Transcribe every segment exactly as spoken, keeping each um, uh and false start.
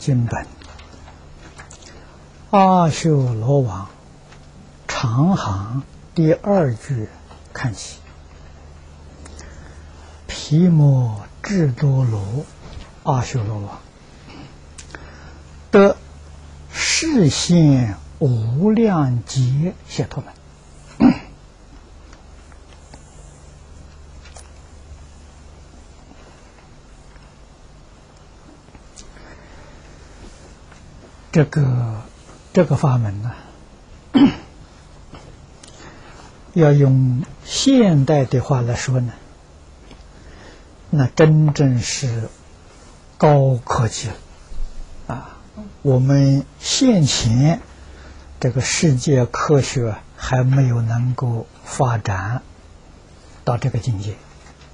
经本阿修罗王长行第二句看起，毗摩智多罗阿修罗王得示现无量劫解脱门。这个这个法门呢，要用现代的话来说呢，那真正是高科技了啊！我们现前这个世界科学还没有能够发展到这个境界，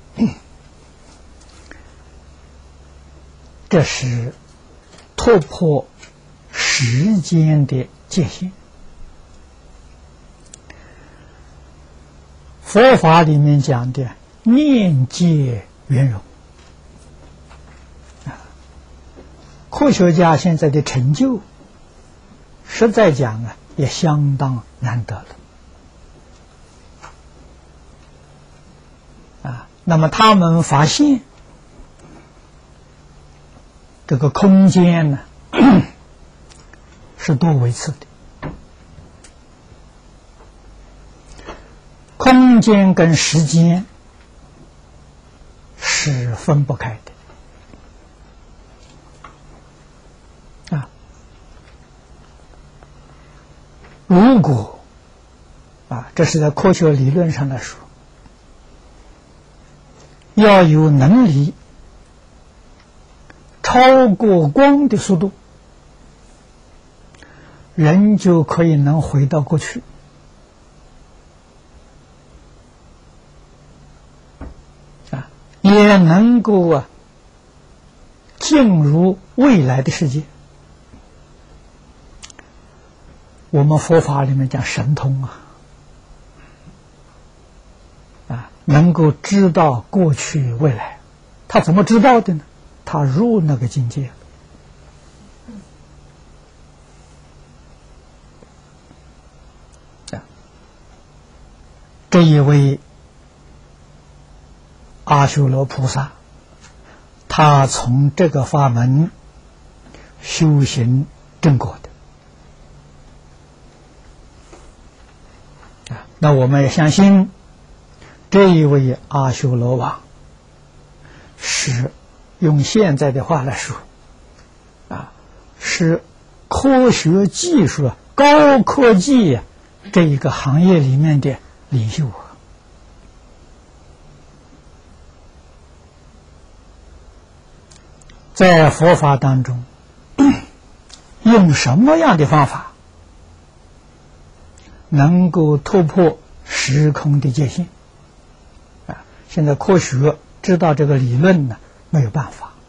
这是突破时间的界限。佛法里面讲的念界圆融，科学家现在的成就，实在讲啊，也相当难得了啊。那么他们发现这个空间呢，是多维次的，空间跟时间是分不开的啊。如果啊，这是在科学理论上来说，要有能力超过光的速度，人就可以能回到过去啊，也能够啊进入未来的世界。我们佛法里面讲神通啊，啊，能够知道过去未来。他怎么知道的呢？他入那个境界。这一位阿修罗菩萨，他从这个法门修行正果的啊，那我们也相信这一位阿修罗王是用现在的话来说啊，是科学技术高科技这一个行业里面的领袖。在佛法当中，用什么样的方法能够突破时空的界限啊？现在科学知道这个理论呢，没有办法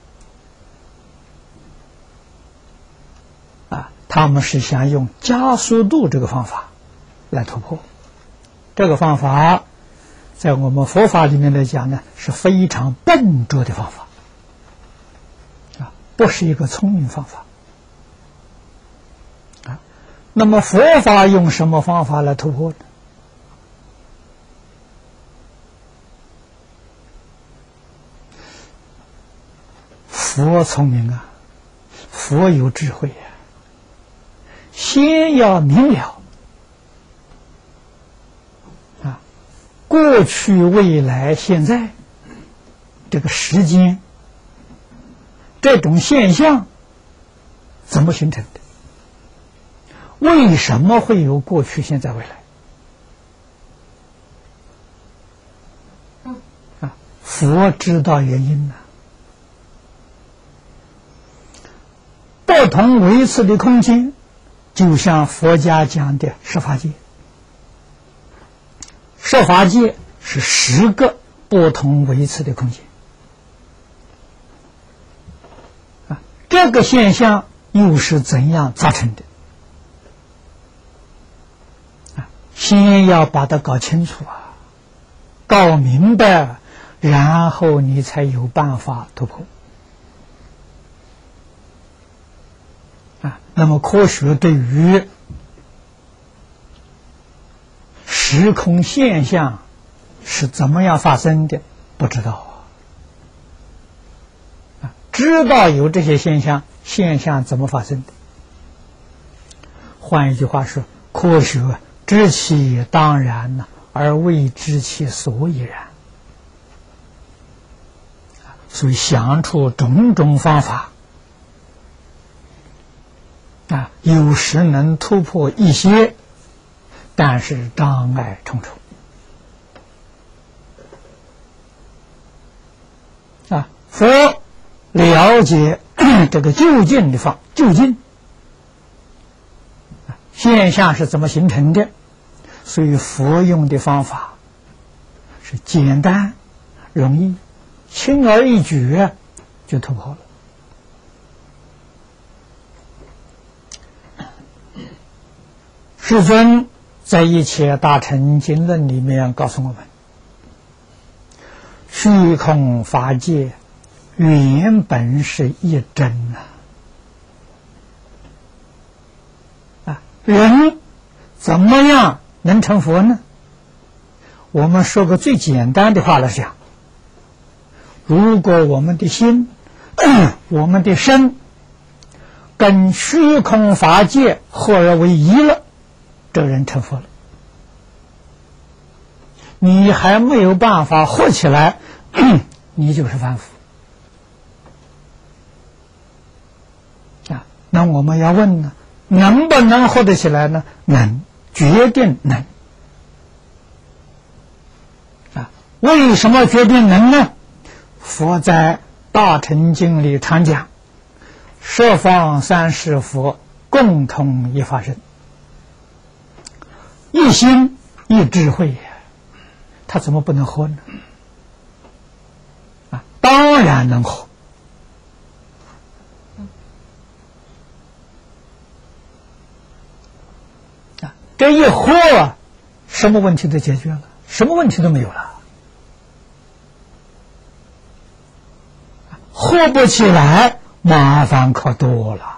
啊，他们是想用加速度这个方法来突破。这个方法在我们佛法里面来讲呢，是非常笨拙的方法啊，不是一个聪明方法啊。那么佛法用什么方法来突破呢？佛聪明啊，佛有智慧啊，先要明了过去、未来、现在这个时间，这种现象怎么形成的？为什么会有过去、现在、未来？啊，佛知道原因呢。不同维次的空间，就像佛家讲的十法界。十法界是十个不同维次的空间啊，这个现象又是怎样造成的啊？先要把它搞清楚啊，搞明白，然后你才有办法突破那么科学对于时空现象是怎么样发生的不知道啊，知道有这些现象，现象怎么发生的？换一句话说，科学知其当然呢，而未知其所以然。所以想出种种方法啊，有时能突破一些，但是障碍重重啊。佛了解这个究竟的方究竟现象是怎么形成的，所以佛用的方法是简单容易，轻而易举就突破了。世尊在《一切大乘经论》里面告诉我们，虚空法界原本是一真呐。啊，人怎么样能成佛呢？我们说个最简单的话来讲，如果我们的心、我们的身跟虚空法界合而为一了，这人成佛了。你还没有办法合起来，你就是凡夫啊。那我们要问呢，能不能合得起来呢？能，决定能啊。为什么决定能呢？佛在《大乘经》里常讲，十方三世佛共同一法身，一心一智慧，他怎么不能合呢？啊，当然能合。啊，这一合啊，什么问题都解决了，什么问题都没有了。合不起来，麻烦可多了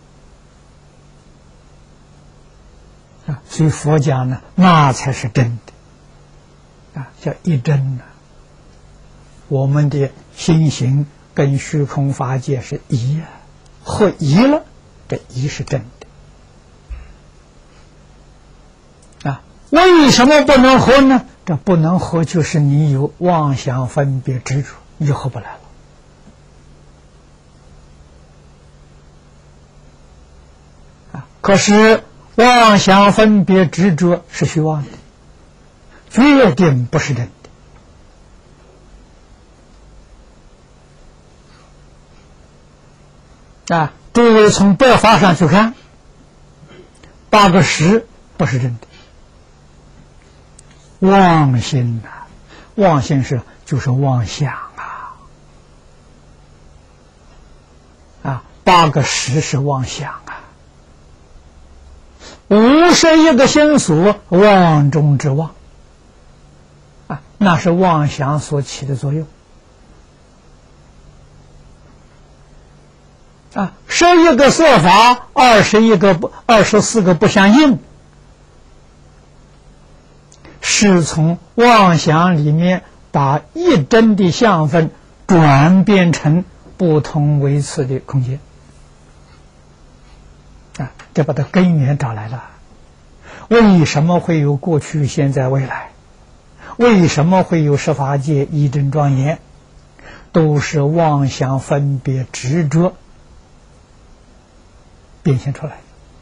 啊！所以佛讲呢，那才是真的啊，叫一真呢。我们的心行跟虚空法界是一啊，合一了，这一是真的啊。为什么不能合呢？这不能合，就是你有妄想分别执着，你就合不来了。可是妄想分别执着是虚妄的，决定不是真的啊！诸位从百法上去看，八个十不是真的，妄心啊，妄心是就是妄想啊啊，八个十是妄想啊。五十一个心所，妄中之妄啊，那是妄想所起的作用啊。十一个色法，二十一个不，二十四个不相应，是从妄想里面把一真的相分转变成不同维次的空间。啊，这把它根源找来了。为什么会有过去、现在、未来？为什么会有十法界一真庄严？都是妄想分别执着变现出来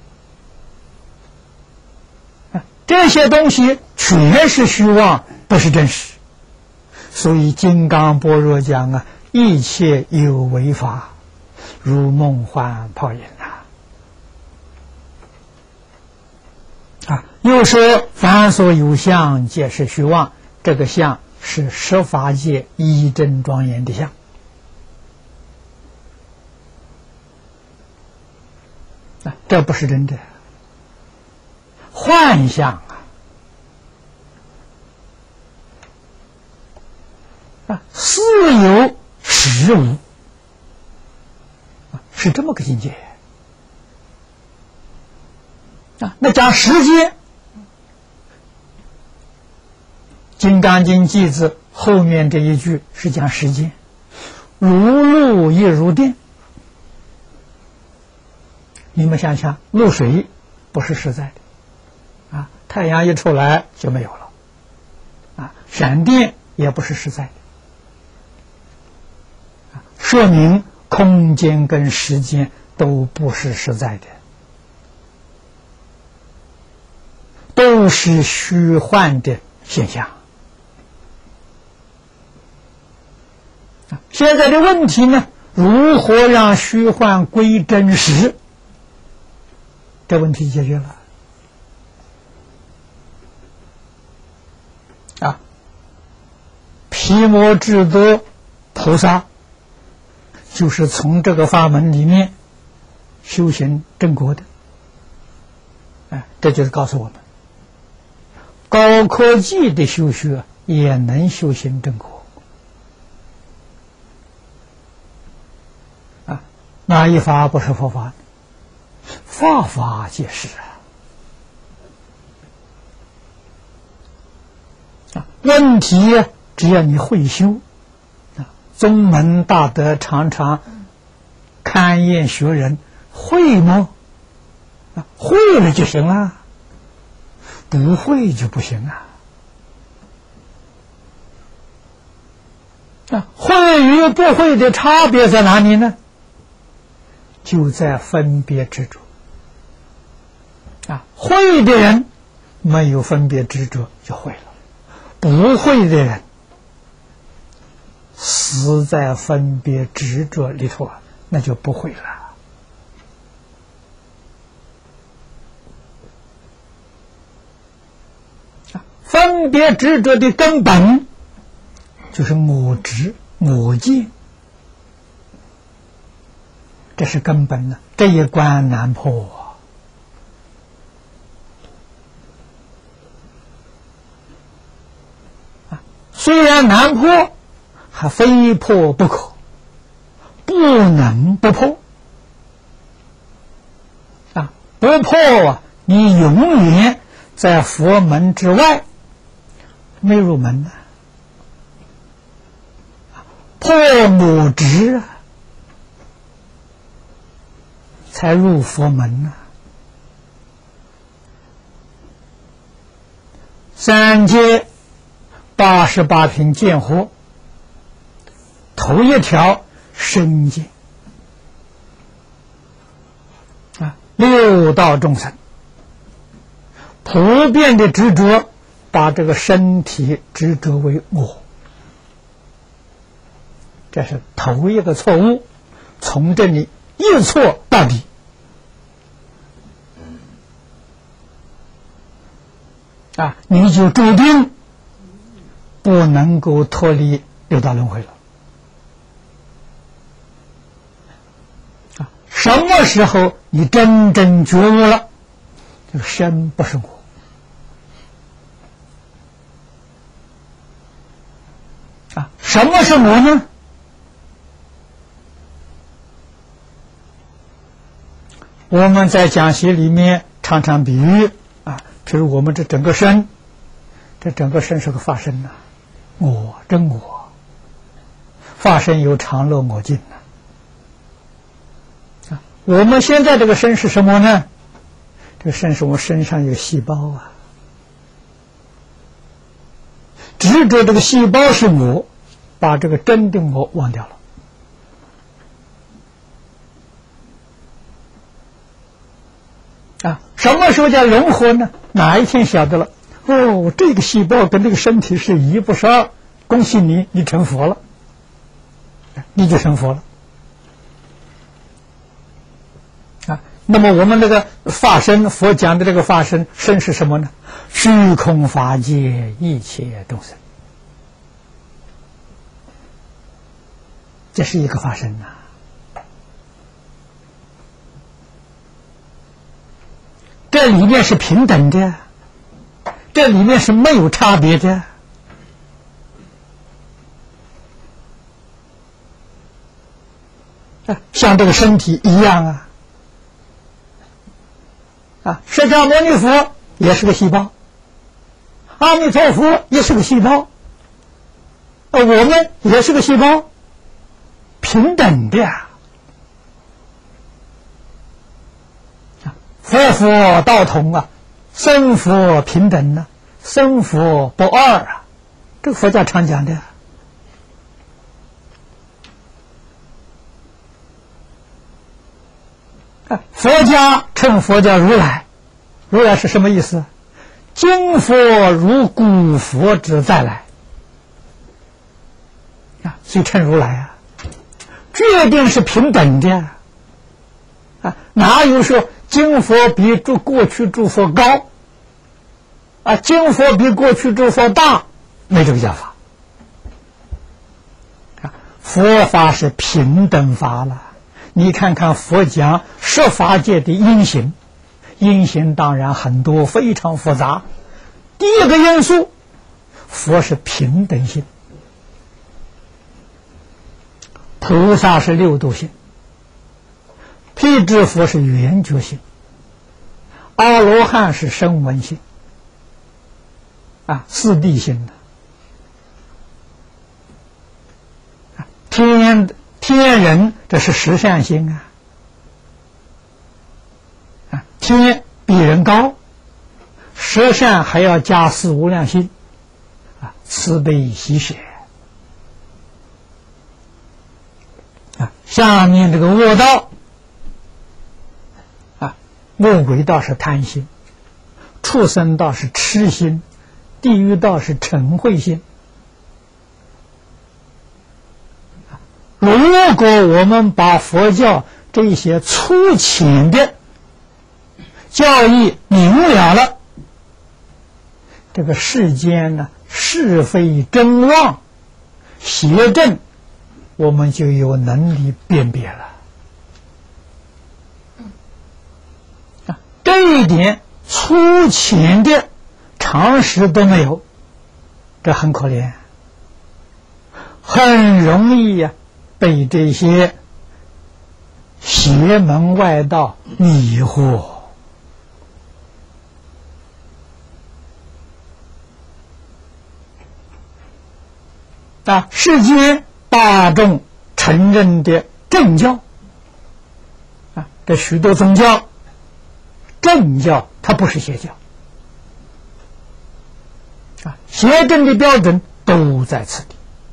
的。啊，这些东西全是虚妄，不是真实。所以金刚般若讲啊，一切有为法，如梦幻泡影啊。啊，又说凡所有相，皆是虚妄。这个相是十法界一真庄严的相。啊，这不是真的，幻象啊！啊，似有实无，啊，是这么个境界。 啊，那讲时间，《金刚经》记字后面这一句是讲时间，如露亦如电。你们想想，露水不是实在的，啊，太阳一出来就没有了，啊，闪电也不是实在的，啊，说明空间跟时间都不是实在的，都是虚幻的现象。现在的问题呢，如何让虚幻归真实？这问题解决了。啊，毗摩智多菩萨就是从这个法门里面修行正果的。哎，这就是告诉我们，高科技的修学也能修行正果。啊，哪一法不是佛法？法法皆是啊！问题只要你会修啊，宗门大德常常勘验学人，会吗？啊，会了就行了，不会就不行啊！啊，会与不会的差别在哪里呢？就在分别执着啊！会的人没有分别执着就会了，不会的人死在分别执着里头啊，那就不会了。啊，分别执着的根本就是我执我见。这是根本的，这一关难破啊！虽然难破，还非破不可，不能不破啊！不破啊，你永远在佛门之外，没入门呢、啊。破我执啊，才入佛门呢、啊。三界八十八品见惑，头一条身见啊，六道众生普遍的执着，把这个身体执着为我，这是头一个错误，从这里一错到底。啊，你就注定不能够脱离六道轮回了。啊，什么时候你真正觉悟了，这个身不是我。啊，什么是我呢？我们在讲习里面常常比喻啊，譬如我们这整个身，这整个身是个法身呐、啊，我真我，法身有常乐我净呐、啊。啊，我们现在这个身是什么呢？这个身是我们身上有细胞啊，执着这个细胞是我，把这个真的我忘掉了。啊，什么时候叫融合呢？哪一天晓得了？哦，这个细胞跟这个身体是一不是二，恭喜你，你成佛了，你就成佛了。啊，那么我们这个法身，佛讲的这个法身，身是什么呢？虚空法界一切众生，这是一个法身呐、啊。这里面是平等的，这里面是没有差别的。啊，像这个身体一样啊， 啊，释迦牟尼佛也是个细胞，阿弥陀佛也是个细胞，我们也是个细胞，平等的呀。佛佛道同啊，生佛平等啊，生佛不二啊，这个佛教常讲的。啊，佛家称佛叫如来，如来是什么意思？今佛如古佛之再来啊，所以称如来啊，决定是平等的啊，哪有说今佛比诸过去诸佛高啊，今佛比过去诸佛大，没这个讲法啊，佛法是平等法了。你看看佛讲十法界的因行，因行当然很多，非常复杂。第一个因素，佛是平等性，菩萨是六度性，辟支佛是圆觉性，阿罗汉是声闻性，啊，四谛性的，啊，天。天人这是十善心啊，啊，天比人高，十善还要加四无量心，啊，慈悲喜舍，啊，下面这个恶道，啊，恶鬼道是贪心，畜生道是痴心，地狱道是嗔恚心。如果我们把佛教这些粗浅的教义明了了，这个世间呢是非真妄邪正，我们就有能力辨别了。啊，这一点粗浅的常识都没有，这很可怜，很容易呀、啊。被这些邪门外道迷惑啊！世间大众承认的正教啊，这许多宗教，正教它不是邪教啊，邪正的标准都在此地。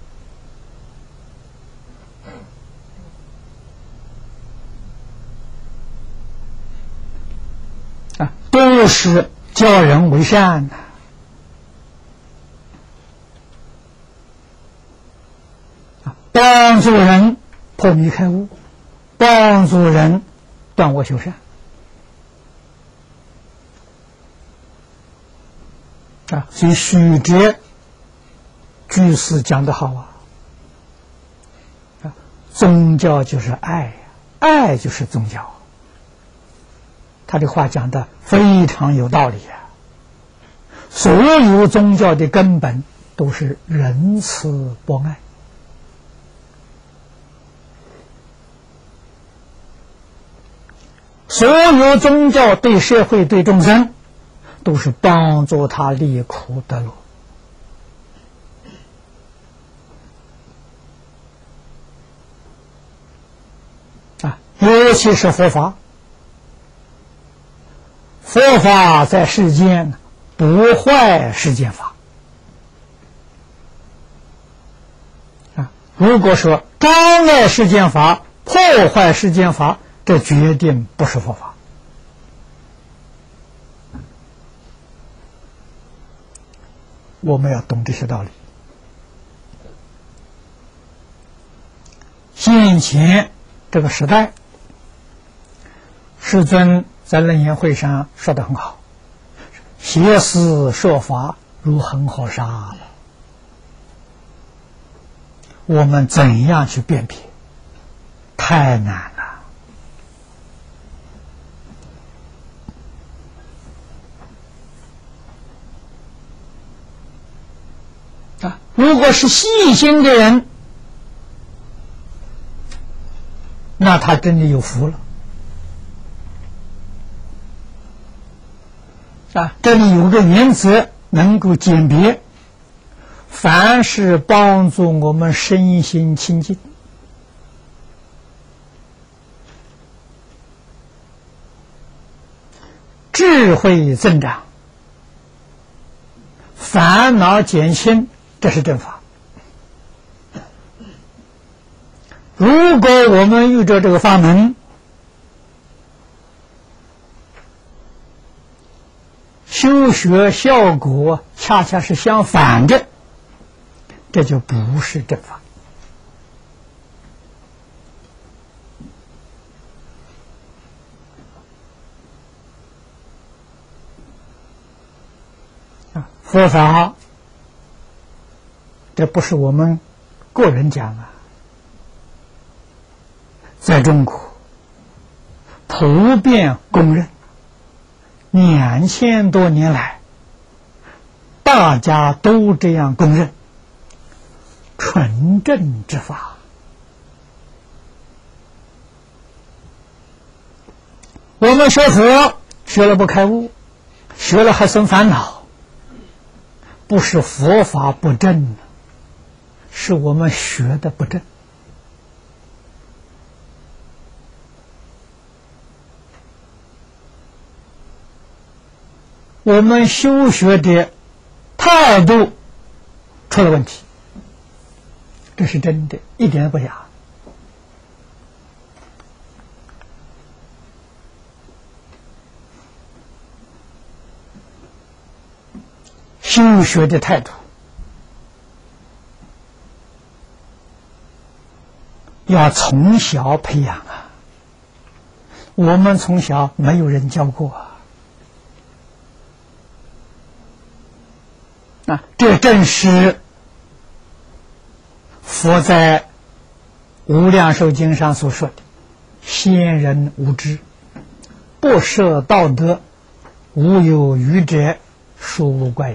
都是教人为善的，帮助人破迷开悟，帮助人断恶修善啊！所以许哲居士讲得好啊，啊，宗教就是爱，爱就是宗教。他的话讲的非常有道理啊！所有宗教的根本都是仁慈博爱，所有宗教对社会对众生都是帮助他离苦得乐啊！尤其是佛法。佛法在世间不坏世间法啊！如果说障碍世间法、破坏世间法，这决定不是佛法。我们要懂这些道理。先前这个时代，世尊在楞严会上说得很好，邪思说法如恒河沙，我们怎样去辨别？太难了啊！如果是细心的人，那他真的有福了啊，这里有个原则能够鉴别，凡是帮助我们身心清净，智慧增长，烦恼减轻，这是正法。如果我们遇着这个法门，修学效果恰恰是相反的，这就不是正法。啊，佛法，这不是我们个人讲啊，在中国普遍公认。两千多年来，大家都这样公认，纯正之法。我们学佛学了不开悟，学了还生烦恼，不是佛法不正，是我们学的不正。我们修学的态度出了问题，这是真的，一点不假。修学的态度要从小培养啊，我们从小没有人教过啊。啊，这正是佛在《无量寿经》上所说的“先人无知，不设道德，无有余者，殊无怪也”。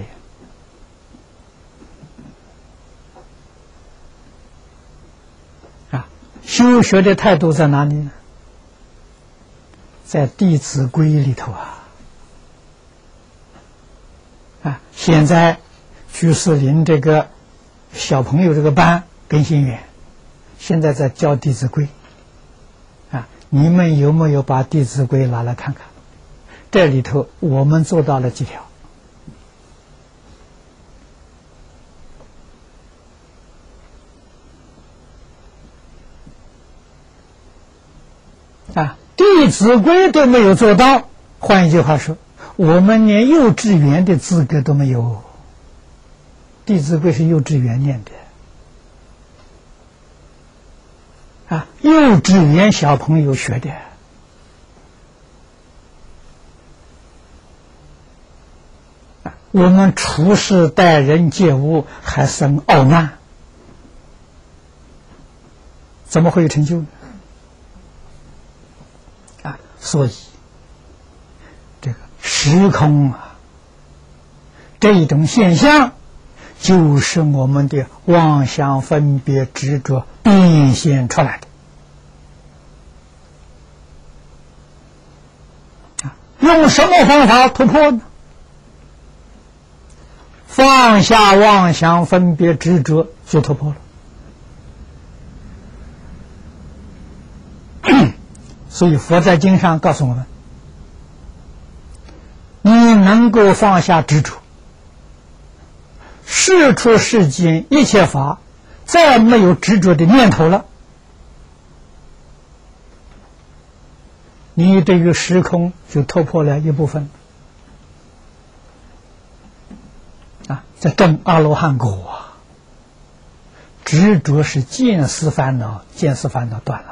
啊，修学的态度在哪里呢？在《弟子规》里头啊。啊，现在居士林这个小朋友这个班更新员，现在在教《弟子规》啊，你们有没有把《弟子规》拿来看看？这里头我们做到了几条？啊，《弟子规》都没有做到，换一句话说，我们连幼稚园的资格都没有。《弟子规》是幼稚园念的啊，幼稚园小朋友学的啊。我们处事待人接物还生傲慢，怎么会有成就呢？啊，所以这个时空啊，这一种现象，就是我们的妄想分别执着变现出来的。用什么方法突破呢？放下妄想分别执着就突破了。所以佛在经上告诉我们，你能够放下执着，世出世间一切法再没有执着的念头了，你这个时空就突破了一部分啊，在证阿罗汉果啊，执着是见思烦恼，见思烦恼断了。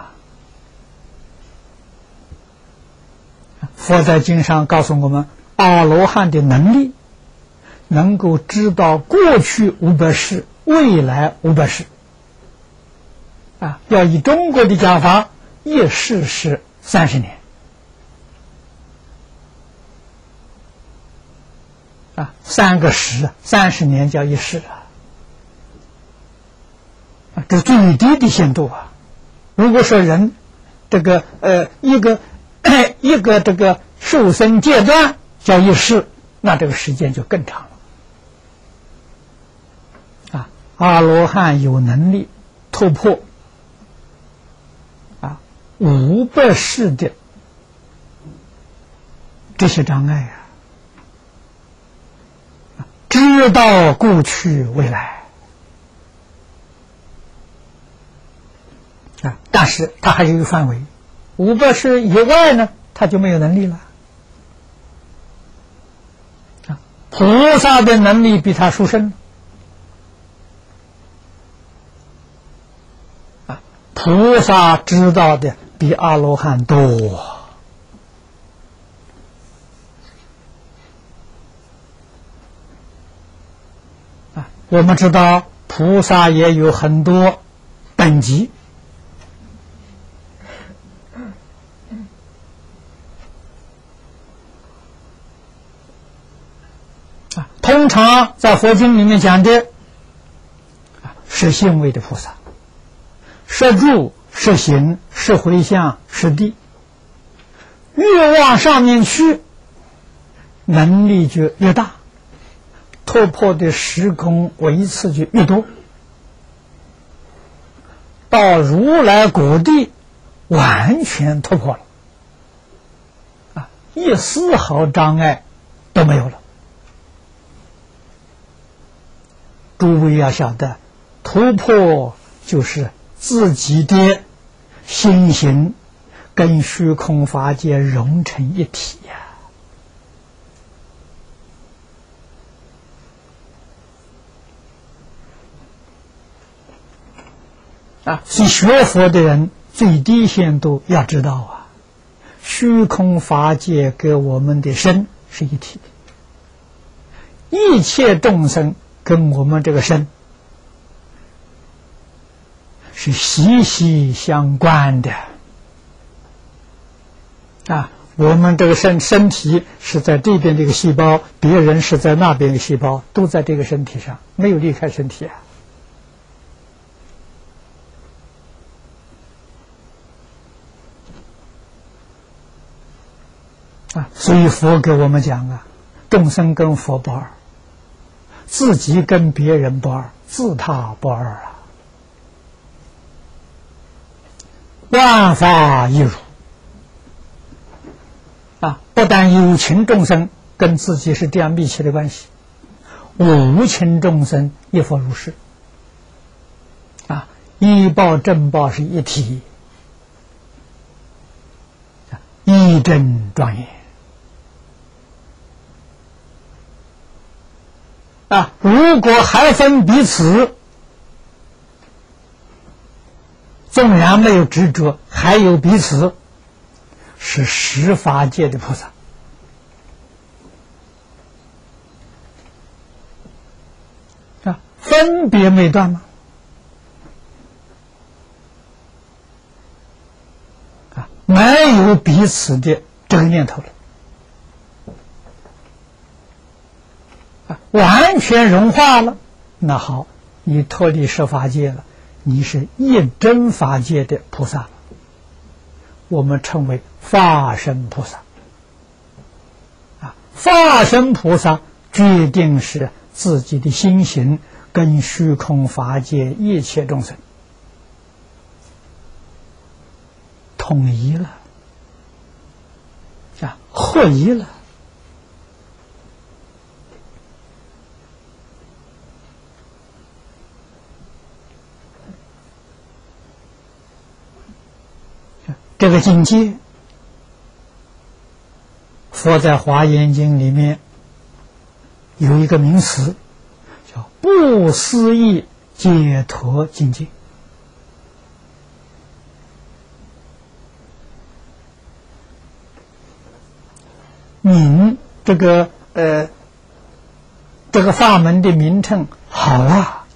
佛在经上告诉我们，阿罗汉的能力能够知道过去五百世，未来五百世啊，要以中国的讲法，一世是三十年啊，三个十，三十年叫一世啊，啊，这是最低的限度啊。如果说人这个呃一个一个这个受生阶段叫一世， 那这个时间就更长了。啊，阿罗汉有能力突破啊五百世的这些障碍啊，知道过去未来啊，但是他还是有范围，五百世以外呢，他就没有能力了。啊，菩萨的能力比他殊胜啊，菩萨知道的比阿罗汉多。我们知道菩萨也有很多等级啊，通常在佛经里面讲的是信位的菩萨，是住是行是回向是地，越往上面去能力就越大，突破的时空维次就越多，到如来果地完全突破了啊，一丝毫障碍都没有了。诸位要晓得，突破就是自己的心行跟虚空法界融成一体呀、啊。啊，所以学佛的人最低限度要知道啊，虚空法界跟我们的身是一体的，一切众生跟我们这个身是息息相关的啊。我们这个身身体是在这边这个细胞，别人是在那边的细胞，都在这个身体上，没有离开身体啊。啊，所以佛给我们讲啊，众生跟佛不二，自己跟别人不二，自他不二啊，万法一如啊！不但有情众生跟自己是这样密切的关系，无情众生亦复如是啊，依报正报是一体，一真庄严。啊，如果还分彼此，纵然没有执着，还有彼此，是十法界的菩萨啊，分别没断吗？啊，没有彼此的这个念头了。完全融化了，那好，你脱离十法界了，你是一真法界的菩萨，我们称为法身菩萨啊。法身菩萨决定是自己的心行跟虚空法界一切众生统一了啊，合一了。这个境界，佛在《华严经》里面有一个名词，叫不思议解脱境界。名这个呃，这个法门的名称好啊，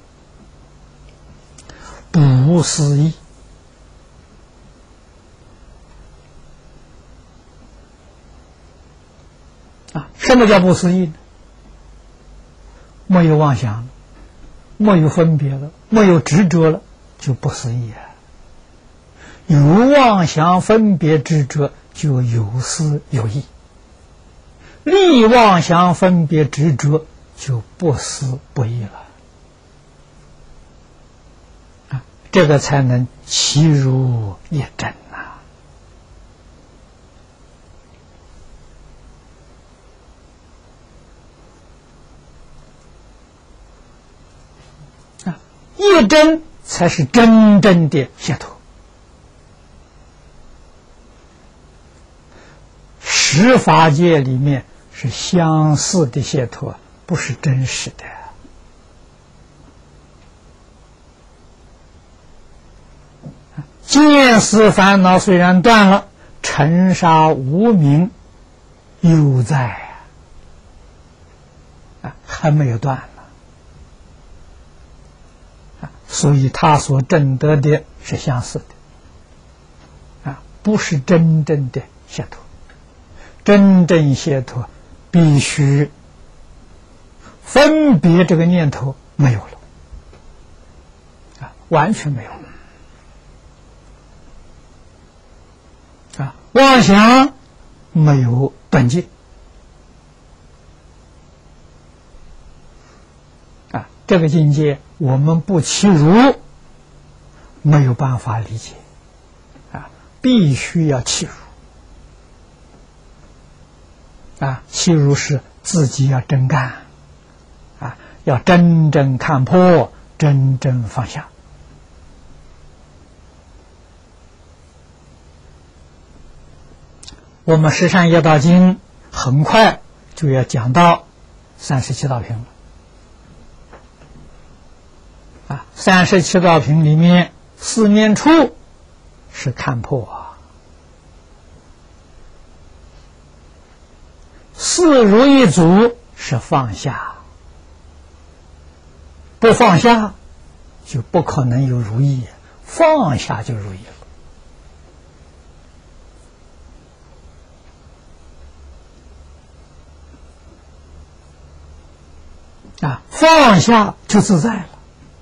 不思议。啊，什么叫不思议呢？没有妄想了，没有分别了，没有执着了，就不思议啊。有妄想分别执着，就有思有意。 离妄想分别执着就不思不意了啊，这个才能其如一真呐。啊，一真才是真正的解脱。十法界里面是相似的解脱，不是真实的。见思烦恼虽然断了，尘沙无明犹在啊，还没有断呢。所以他所证得的是相似的啊，不是真正的解脱。真正解脱必须分别这个念头没有了啊，完全没有了啊，妄想没有断尽啊，这个境界我们不契如没有办法理解啊，必须要契如。啊，契如是自己要真干，啊，要真正看破，真正放下。我们《十善业道经》很快就要讲到三十七道品了。啊，三十七道品里面，四念处是看破啊。四如意足是放下，不放下就不可能有如意，放下就如意了啊，放下就自在了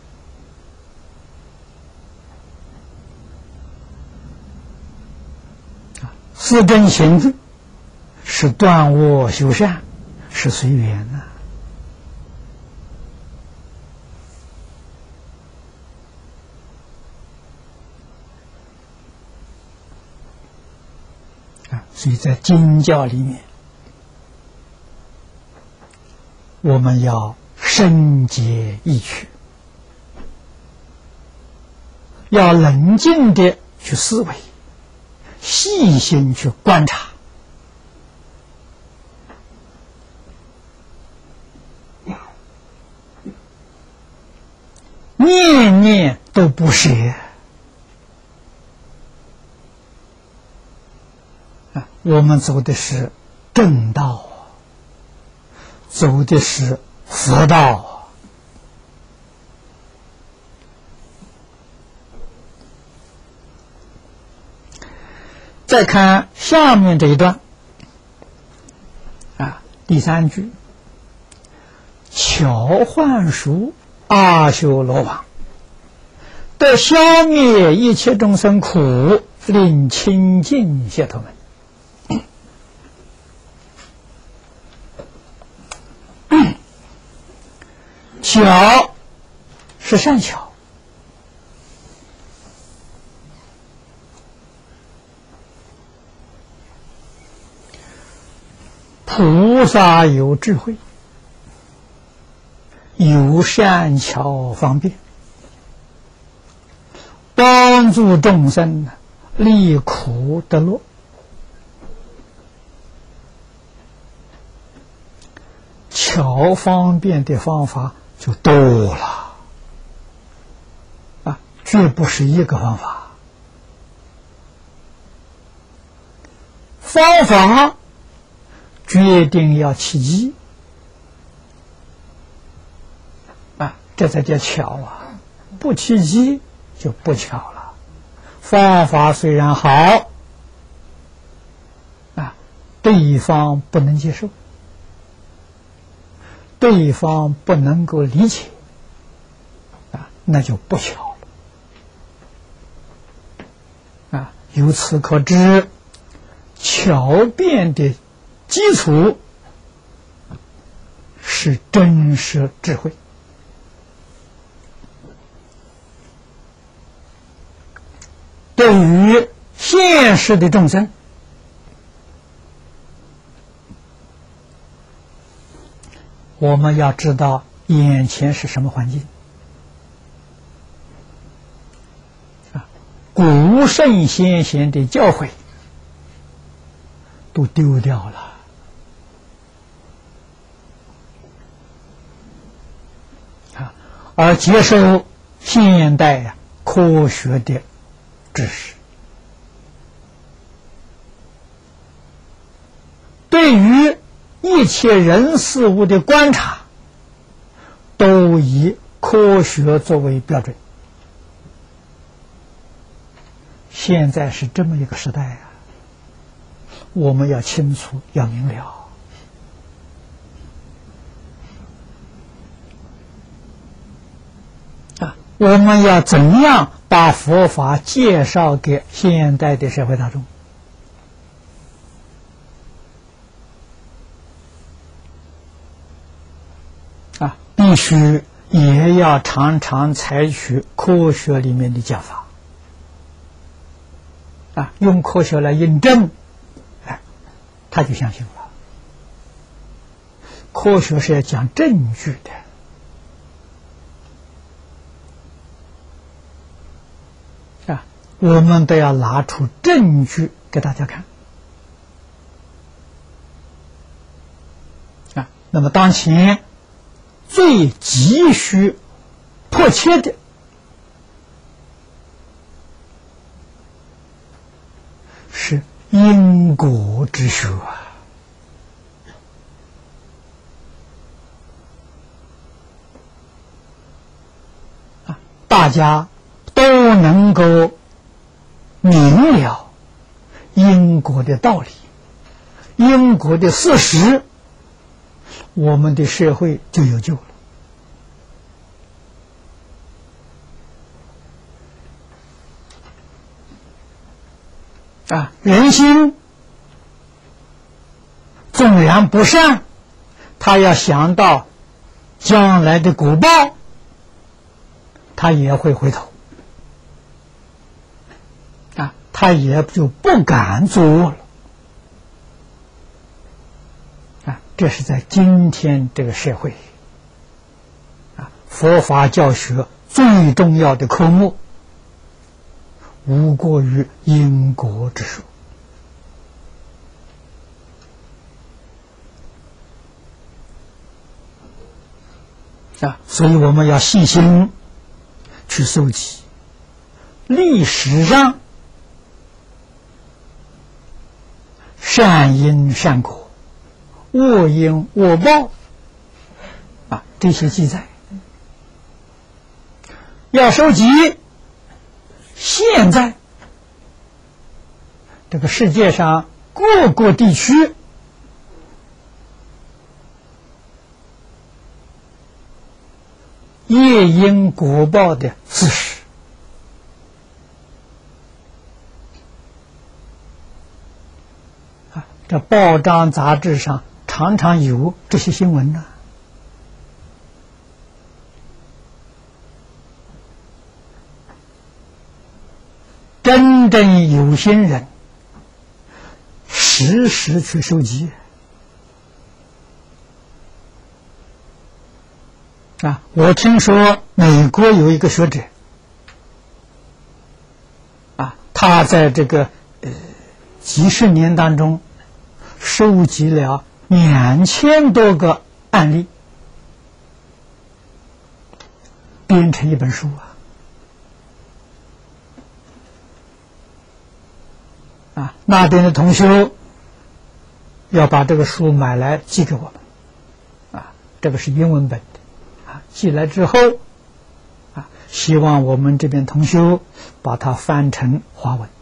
啊，四正行是断恶修善，是随缘呐、啊。啊，所以在经教里面，我们要深解义趣，要冷静的去思维，细心去观察。念念都不舍啊！我们走的是正道，走的是佛道。再看下面这一段啊，第三句：巧幻术阿修罗王，得消灭一切众生苦，令清净解脱门。巧是善巧，菩萨有智慧，有善巧方便，帮助众生离苦得乐。巧方便的方法就多了啊，绝不是一个方法。方法决定要契机啊，这才叫巧啊！不契机就不巧了。方法虽然好啊，对方不能接受，对方不能够理解啊，那就不巧了啊。由此可知，巧辩的基础是真实智慧。对于现实的众生，我们要知道眼前是什么环境。啊，古圣先贤的教诲都丢掉了。啊，而接受现代呀、啊、科学的知识，对于一切人事物的观察，都以科学作为标准。现在是这么一个时代啊，我们要清楚，要明了。啊，我们要怎样把佛法介绍给现代的社会大众？啊，必须也要常常采取科学里面的讲法，啊，用科学来印证，哎，他就相信了。科学是要讲证据的，啊，我们都要拿出证据给大家看。啊，那么当前最急需、迫切的是因果之学啊！啊，大家都能够明了因果的道理、因果的事实，我们的社会就有救了。啊，人心纵然不善，他要想到将来的果报，他也会回头。啊，他也就不敢作恶了。啊，这是在今天这个社会，啊，佛法教学最重要的科目，无过于因果之说。啊，所以我们要细心去搜集历史上善因善果、恶因恶报啊这些记载，要收集现在这个世界上各个地区业因果报的事实。啊，这报章杂志上常常有这些新闻呢。真正有心人时时去收集。啊，我听说美国有一个学者，啊，他在这个呃几十年当中收集了两千多个案例，编成一本书啊。啊，那边的同修要把这个书买来寄给我们，啊，这个是英文本的，啊，寄来之后，啊，希望我们这边同修把它翻成华文。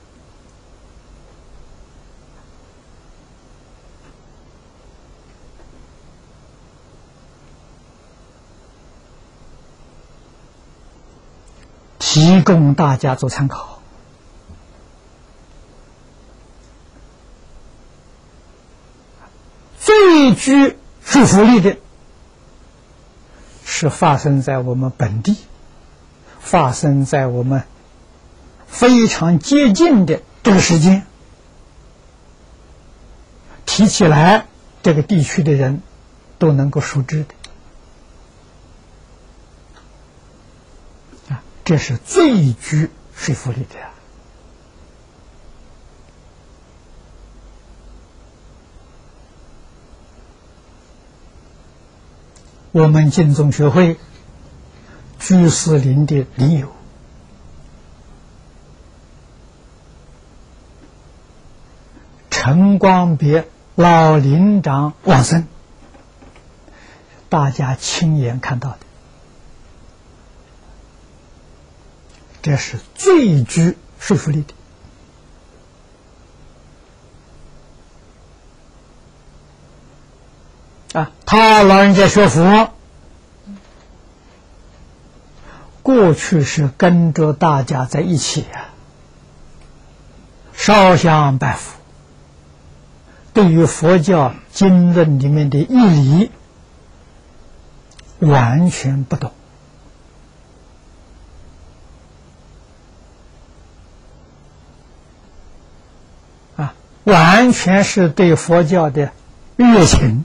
提供大家做参考。最具说服力的是发生在我们本地，发生在我们非常接近的这个时间，提起来这个地区的人都能够熟知的啊，这是最具说服力的。我们净宗学会居士林的林友陈光别老林长往生，大家亲眼看到的，这是最具说服力的。啊，他老人家学佛，过去是跟着大家在一起啊，烧香拜佛，对于佛教经论里面的义理完全不懂啊，完全是对佛教的热情。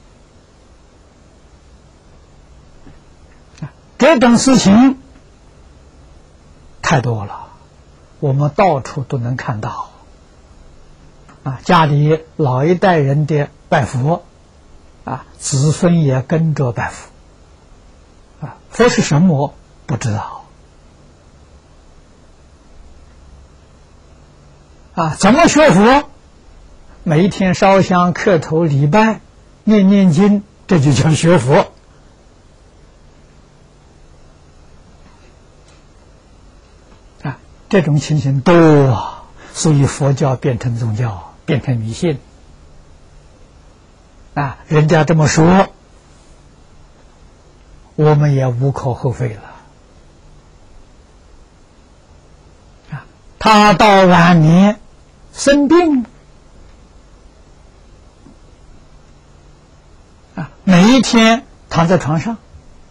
这种事情太多了，我们到处都能看到啊，家里老一代人的拜佛啊，子孙也跟着拜佛啊，佛是什么不知道啊，怎么学佛？每一天烧香磕头礼拜念念经，这就叫学佛。这种情形多啊，所以佛教变成宗教，变成迷信啊！人家这么说，我们也无可厚非了啊！他到晚年生病啊，每一天躺在床上。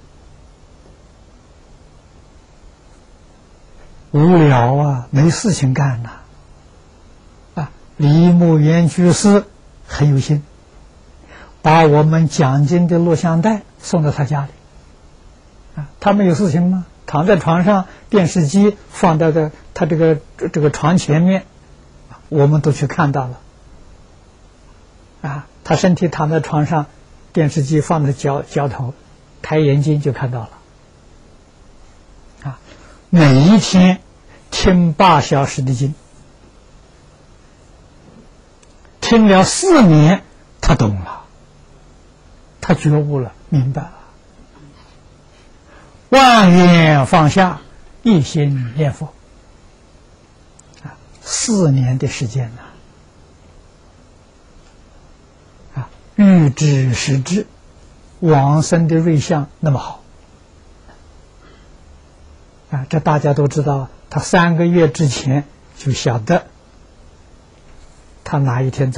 无聊啊，没事情干呐、啊，啊！李牧原居士很有心，把我们讲经的录像带送到他家里，啊，他没有事情吗？躺在床上，电视机放在这他这个这个床前面，我们都去看到了，啊，他身体躺在床上，电视机放在脚脚头，抬眼睛就看到了，啊，每一天听八小时的经，听了四年，他懂了，他觉悟了，明白了，万缘放下，一心念佛，啊，四年的时间呢，啊，预知时至，往生的瑞相那么好，啊，这大家都知道。他三个月之前就晓得他哪一天走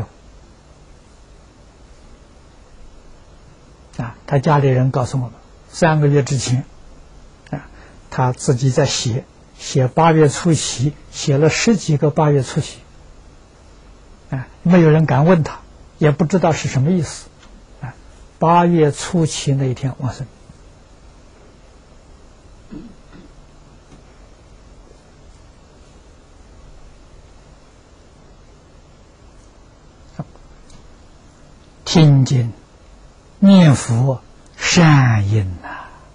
啊！他家里人告诉我们，三个月之前啊，他自己在写，写八月初七，写了十几个八月初七啊，没有人敢问他，也不知道是什么意思啊。八月初七那一天往生。听经念佛善因呐、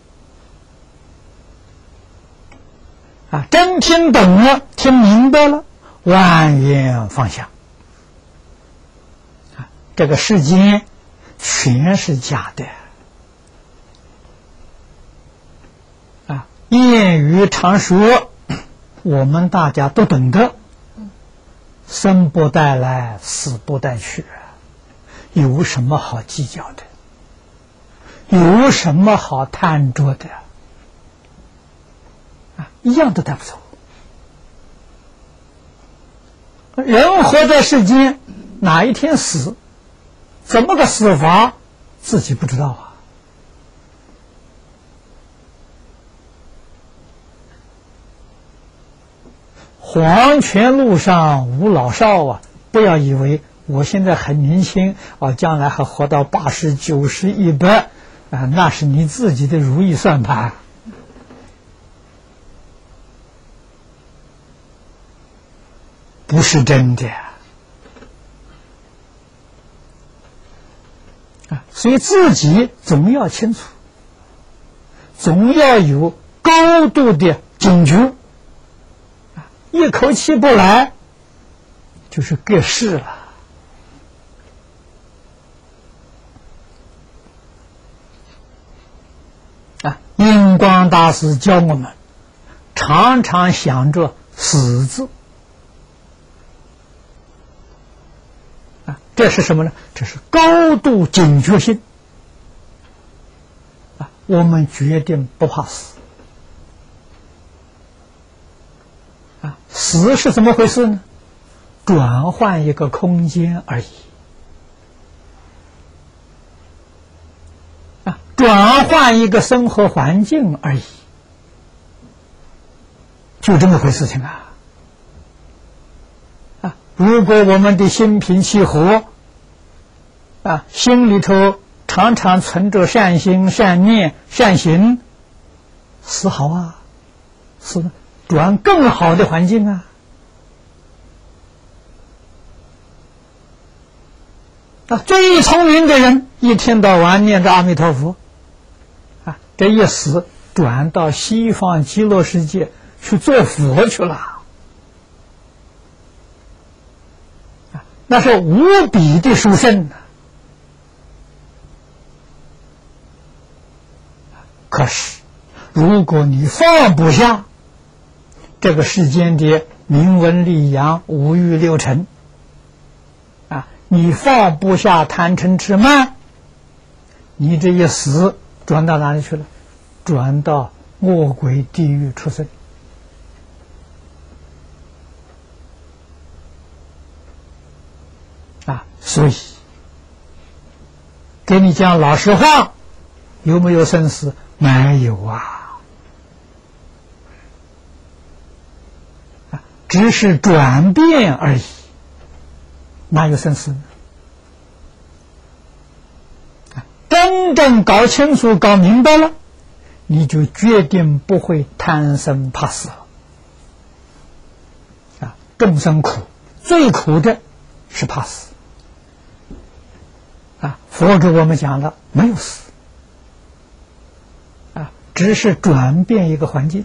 啊，啊，真听懂了，听明白了，万缘放下。啊，这个世间全是假的。啊，谚语常说，我们大家都懂得，生不带来，死不带去。有什么好计较的？有什么好贪着的？啊，一样都带不走。人活在世间，哪一天死，怎么个死法，自己不知道啊。 黄泉路上无老少啊！不要以为我现在很年轻啊，将来还活到八十、九十、一百啊，那是你自己的如意算盘，不是真的啊！所以自己总要清楚，总要有高度的警觉。一口气不来，就是隔世了。啊，印光大师教我们，常常想着死字。啊，这是什么呢？这是高度警觉性。啊，我们决定不怕死。啊，死是怎么回事呢？转换一个空间而已。啊，转换一个生活环境而已，就这么回事情啊！啊，如果我们的心平气和，啊，心里头常常存着善心、善念、善行，死好啊，死转更好的环境啊！啊，最聪明的人一天到晚念着阿弥陀佛，啊，这一死转到西方极乐世界去做佛去了，啊，那是无比的殊胜的。可是，如果你放不下这个世间的名闻利养、五欲六尘，啊，你放不下贪嗔痴慢，你这一死转到哪里去了？转到恶鬼地狱畜生。啊，所以给你讲老实话，有没有生死？没有啊，啊，只是转变而已，哪有生死呢？啊，真正搞清楚、搞明白了，你就决定不会贪生怕死了。啊，众生苦，最苦的是怕死。啊，佛给我们讲了，没有死。只是转变一个环境，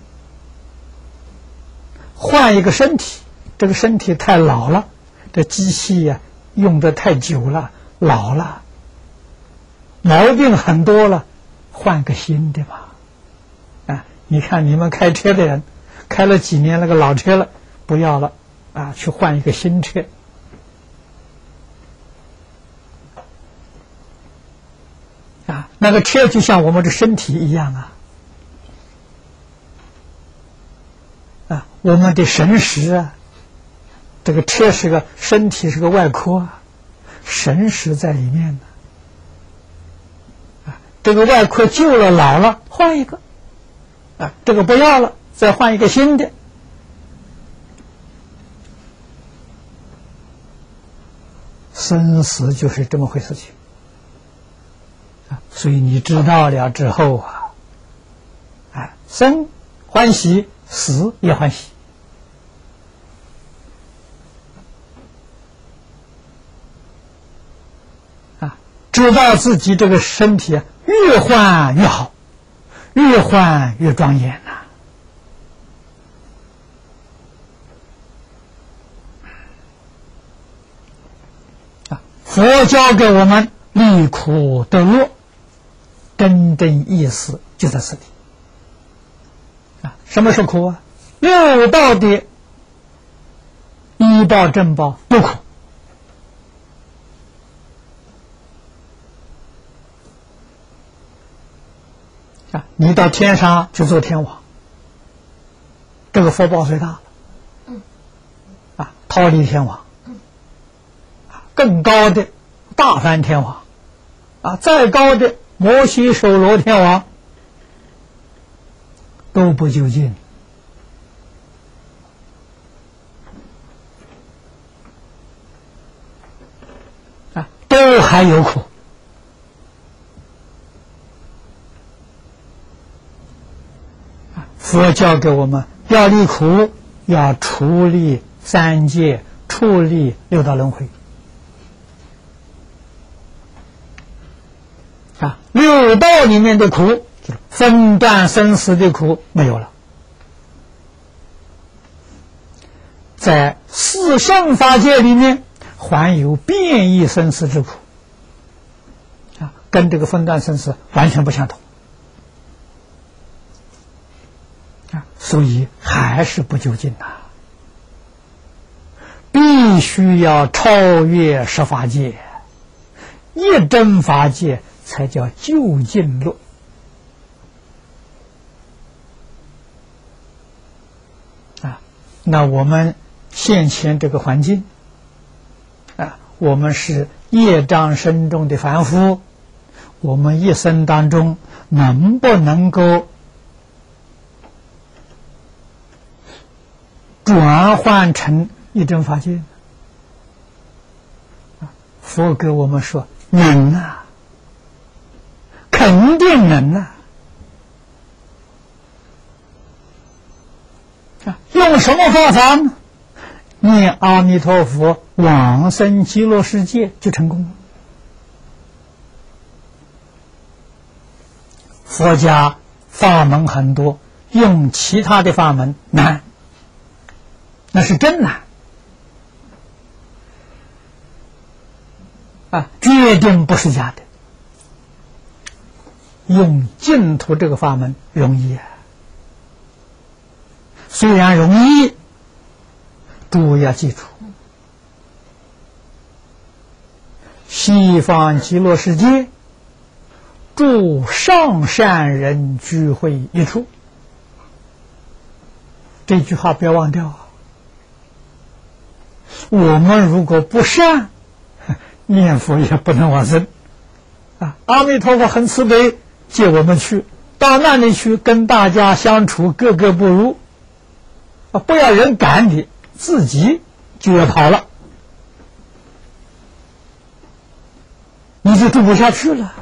换一个身体，这个身体太老了，这机器呀、啊、用的太久了，老了，毛病很多了，换个新的吧。啊，你看你们开车的人，开了几年那个老车了，不要了啊，去换一个新车。啊，那个车就像我们的身体一样啊。啊，我们的神识啊，这个车是个身体是个外壳啊，神识在里面呢。啊，这个外壳旧了老了，换一个，啊，这个不要了，再换一个新的。生死就是这么回事情。啊，所以你知道了之后啊，啊，生欢喜。死也欢喜，啊，知道自己这个身体越换越好，越换越庄严呐、啊！啊，佛教给我们离苦得乐，真正意思就在这里。什么是苦啊？六道的医报正报都苦啊！你到天上去做天王，这个福报最大了。啊，忉利天王，啊，更高的大梵天王，啊，再高的摩悉首罗天王。都不究竟还有苦。佛教给我们要离苦，要处理三界，处理六道轮回。啊，六道里面的苦，分段生死的苦没有了。在四圣法界里面，还有变异生死之苦，啊，跟这个分段生死完全不相同。啊，所以还是不究竟呐，必须要超越十法界，一真法界才叫究竟路。啊，那我们现前这个环境，啊，我们是业障深重的凡夫，我们一生当中能不能够转换成一真法界？佛给我们说能啊，肯定能啊！用什么方法呢？念阿弥陀佛，往生极乐世界就成功了。佛家法门很多，用其他的法门难。那是真难啊，决定不是假的。用净土这个法门容易啊，虽然容易，诸位要记住，西方极乐世界诸上善人聚会一处，这句话不要忘掉啊。我们如果不善，念佛也不能往生啊！阿弥陀佛很慈悲，借我们去到那里去跟大家相处，格格不入啊！不要人赶你，自己就要跑了，你就住不下去了。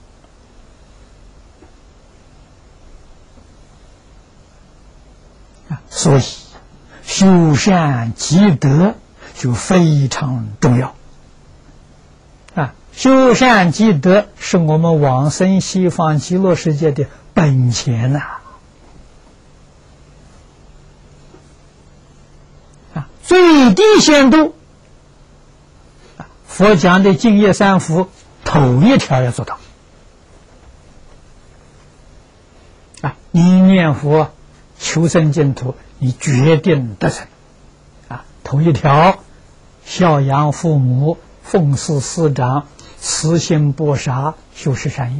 啊，所以修善积德就非常重要啊！修善积德是我们往生西方极乐世界的本钱呐！啊，最低限度，佛讲的净业三福，头一条要做到啊！你念佛求生净土，你决定得生啊！头一条。孝养父母，奉事师长，慈心不杀，修持善业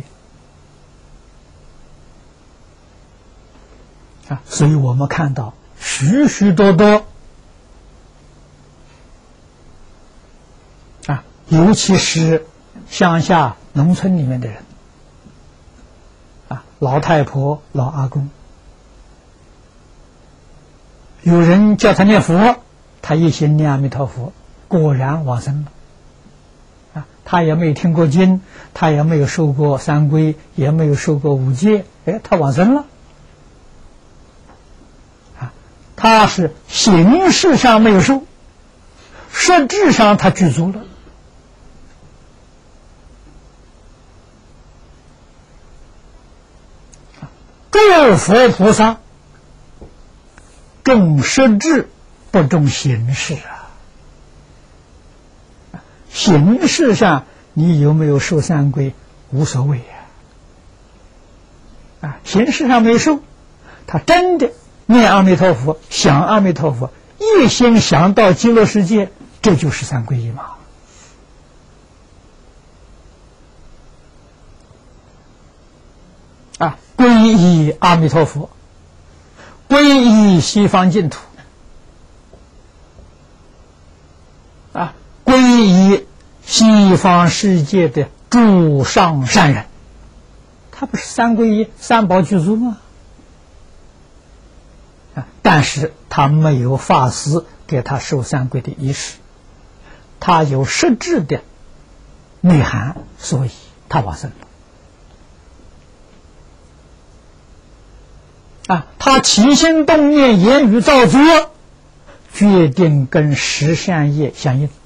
啊！所以我们看到许许多多啊，尤其是乡下农村里面的人啊，老太婆、老阿公，有人叫他念佛，他一心念阿弥陀佛。果然往生了啊！他也没有听过经，他也没有受过三皈，也没有受过五戒，哎，他往生了啊！他是形式上没有受，实质上他具足了。诸佛菩萨重实质，不重形式啊！形式上你有没有受三皈无所谓啊！啊，形式上没受，他真的念阿弥陀佛，想阿弥陀佛，一心想到极乐世界，这就是三皈依嘛。啊，皈依阿弥陀佛，皈依西方净土，啊，皈依西方世界的诸上善人，他不是三皈依三宝具足吗？啊，但是他没有法师给他受三皈的仪式，他有实质的内涵，所以他往生了。啊，他起心动念、言语造作，决定跟十善业相应。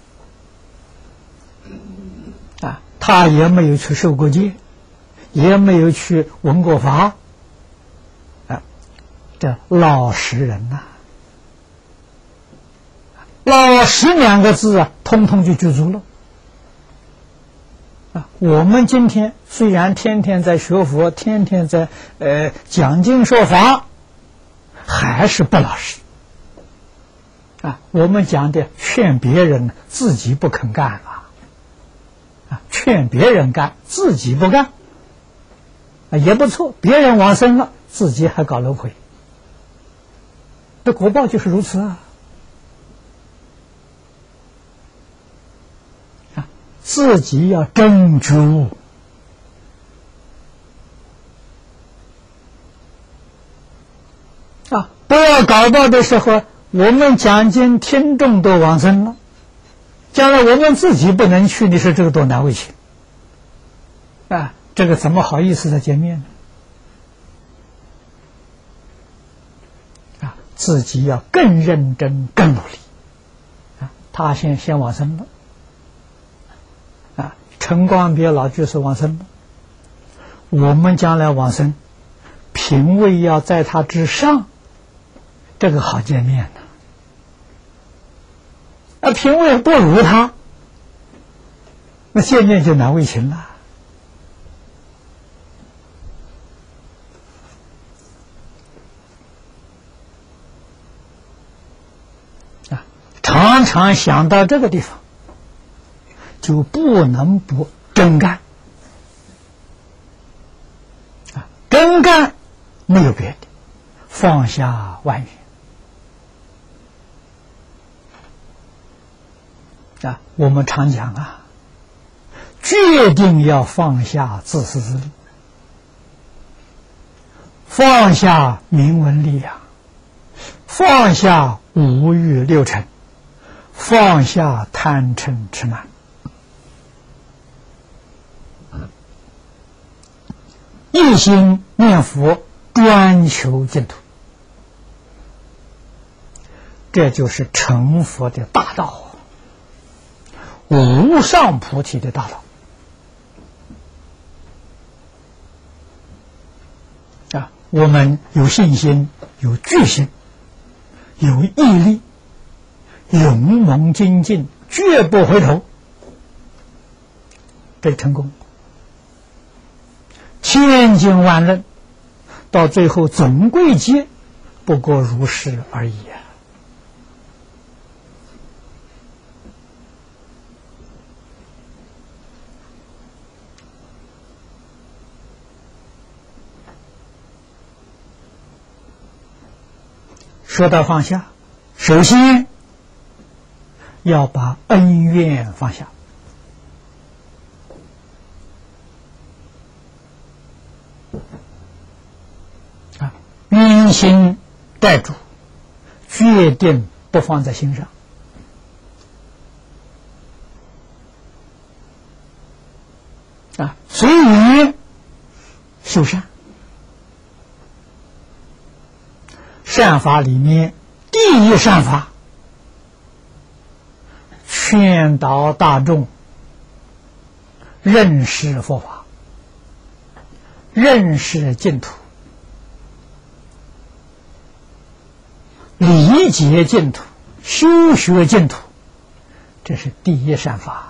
啊，他也没有去受过戒，也没有去闻过法，啊，这老实人呐、啊，老实两个字啊，通通就具足了。啊，我们今天虽然天天在学佛，天天在呃讲经说法，还是不老实。啊，我们讲的劝别人，自己不肯干啊，啊，劝别人干，自己不干，啊，也不错，别人往生了，自己还搞轮回，这果报就是如此啊。啊，自己要真觉悟，啊，不要搞到的时候，我们讲经听众都往生了，将来我们自己不能去，你说这个多难为情啊！这个怎么好意思再见面呢？啊，自己要更认真、更努力啊！他先先往生了啊，陈光别老居士往生了，我们将来往生，品位要在他之上，这个好见面呢。啊，品位不如他，那见面就难为情了。啊，常常想到这个地方，就不能不真干。啊，真干没有别的，放下万缘。啊，我们常讲啊，决定要放下自私自利，放下名闻利养，放下五欲六尘，放下贪嗔痴慢，一心念佛，专求净土，这就是成佛的大道。无上菩提的大道啊！我们有信心，有决心，有毅力，勇猛精进，绝不回头，这成功。千经万论，到最后总归结，不过如是而已啊！说到放下，首先要把恩怨放下。啊，冤心债主，决定不放在心上。啊，随缘修善。善法里面，第一善法，劝导大众认识佛法，认识净土，理解净土，修学净土，这是第一善法。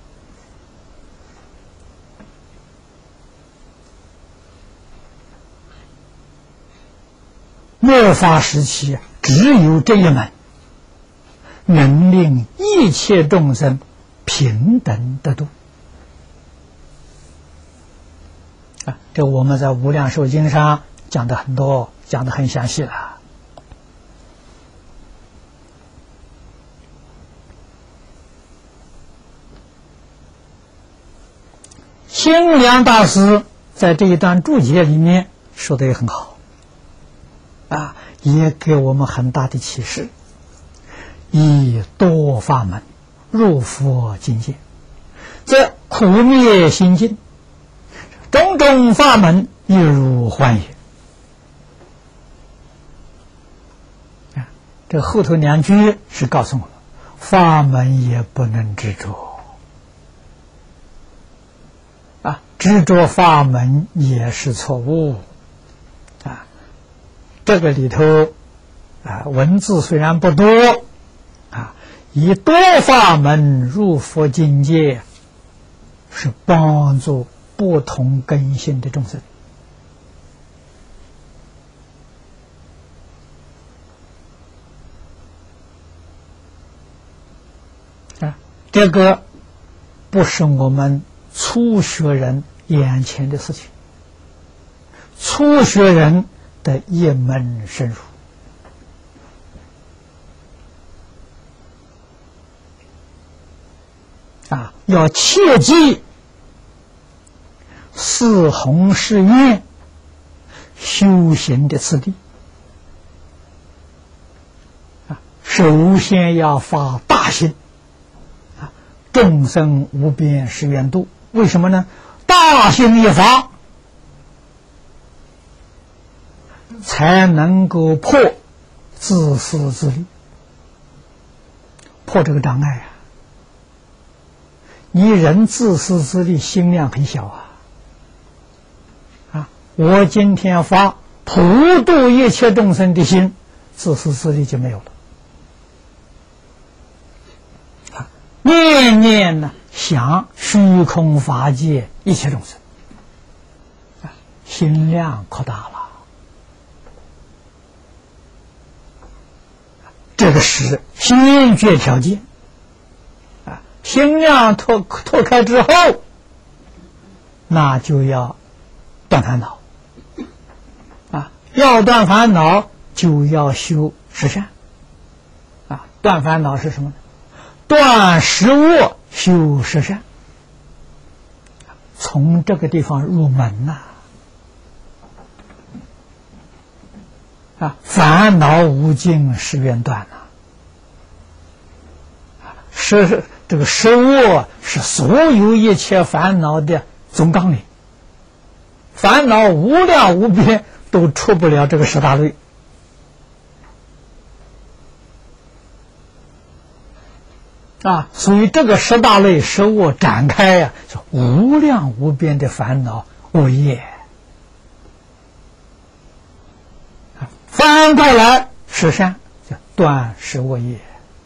末法时期，只有这一门能令一切众生平等得度啊！这我们在《无量寿经》上讲的很多，讲的很详细了。心良大师在这一段注解里面说的也很好。啊，也给我们很大的启示。以多法门入佛境界，则苦灭心尽，种种法门亦如幻也。啊，这后头两句是告诉我们，法门也不能执着啊，执着法门也是错误啊。这个里头啊，文字虽然不多啊，以多法门入佛境界，是帮助不同根性的众生啊，这个不是我们初学人眼前的事情，初学人的一门深入啊，要切记四弘誓愿修行的次第啊，首先要发大心啊，众生无边誓愿度。为什么呢？大心一发，才能够破自私自利，破这个障碍啊。你人自私自利，心量很小啊！啊，我今天发普度一切众生的心，自私自利就没有了。啊，念念呢想虚空法界一切众生，啊，心量扩大了。这个是先决条件。心量拓拓开之后，那就要断烦恼啊！要断烦恼，就要修十善啊！断烦恼是什么呢？断十恶，修十善。从这个地方入门呐、啊！啊，烦恼无尽，誓愿断呐、啊！是。这个十恶是所有一切烦恼的总纲领，烦恼无量无边，都出不了这个十大类啊！所以这个十大类十恶展开呀、啊，是无量无边的烦恼恶业啊。翻过来十善，叫断十恶业。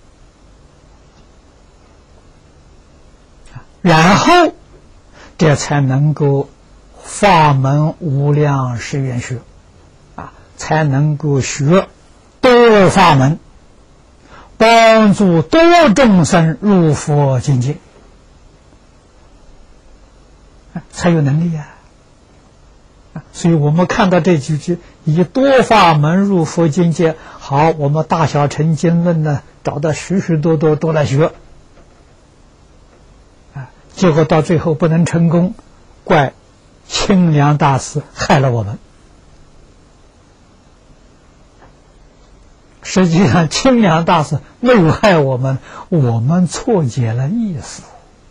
然后，这才能够法门无量誓愿学，啊，才能够学多法门，帮助多众生入佛境界，啊，才有能力啊！啊，所以我们看到这几句，以多法门入佛境界，好，我们大小乘经论呢，找到许许多多都来学。结果到最后不能成功，怪清凉大师害了我们。实际上清凉大师没有害我们，我们错解了意思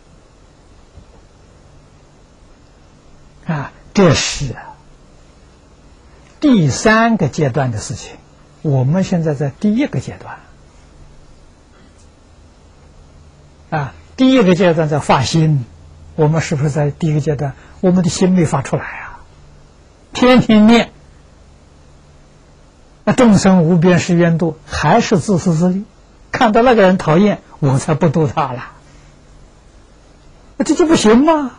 啊！这是第三个阶段的事情，我们现在在第一个阶段啊。第一个阶段在发心，我们是不是在第一个阶段，我们的心没发出来啊？天天念，那众生无边誓愿度，还是自私自利。看到那个人讨厌，我才不度他了，那这就不行吗？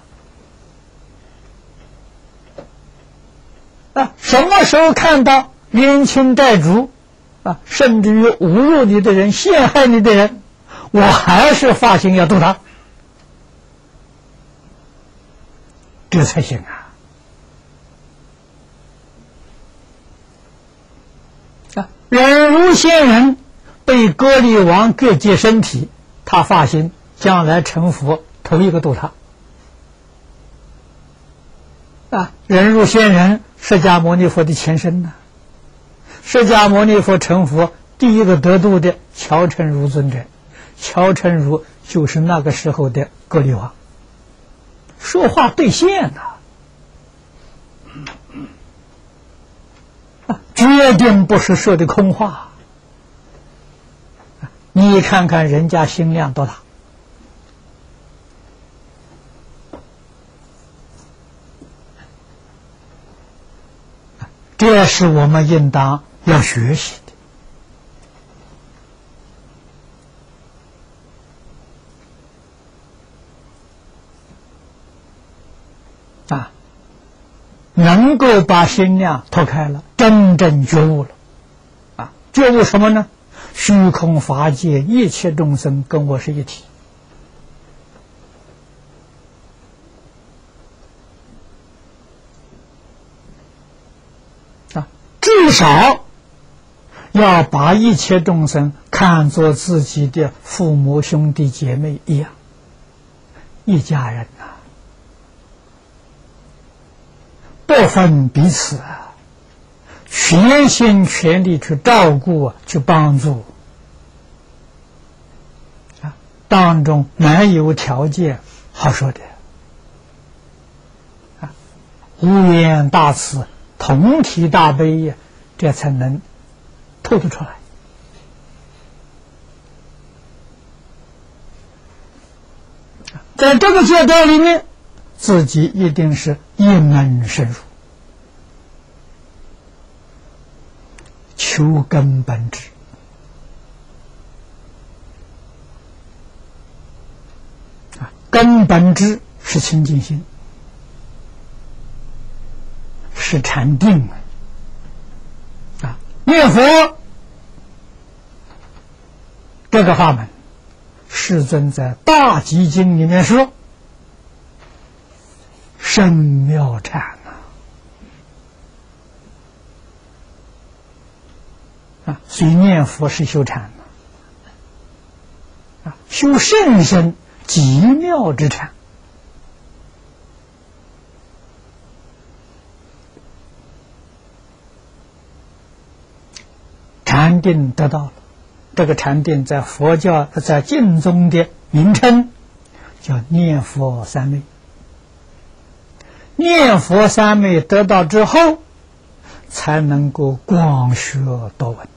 啊，什么时候看到冤亲债主啊，甚至于侮辱你的人、陷害你的人，我还是发心要度他，这才行啊！啊，忍辱仙人被割力王割截身体，他发心将来成佛，头一个度他。啊，忍辱仙人释迦牟尼佛的前身呢、啊？释迦牟尼佛成佛第一个得度的乔陈如尊者。乔陈如就是那个时候的割力王说话兑现呐、啊，决定不是说的空话。你看看人家心量多大，这是我们应当要学习的啊，能够把心量脱开了，真正觉悟了啊！觉悟什么呢？虚空法界一切众生跟我是一体啊，至少要把一切众生看作自己的父母兄弟姐妹一样，一家人呐、啊，不分彼此啊，全心全力去照顾、去帮助啊，当中没有条件好说的啊，无缘大慈，同体大悲呀，这才能透得出来。在这个阶段里面，自己一定是一门深入，求根本知啊，根本知是清净心，是禅定啊。念佛这个法门，世尊在《大集经》里面说，深妙禅啊，啊，所以念佛是修禅啊，修甚深极妙之禅。禅定得到了，这个禅定在佛教在经中的名称叫念佛三昧。念佛三昧得到之后，才能够广学多闻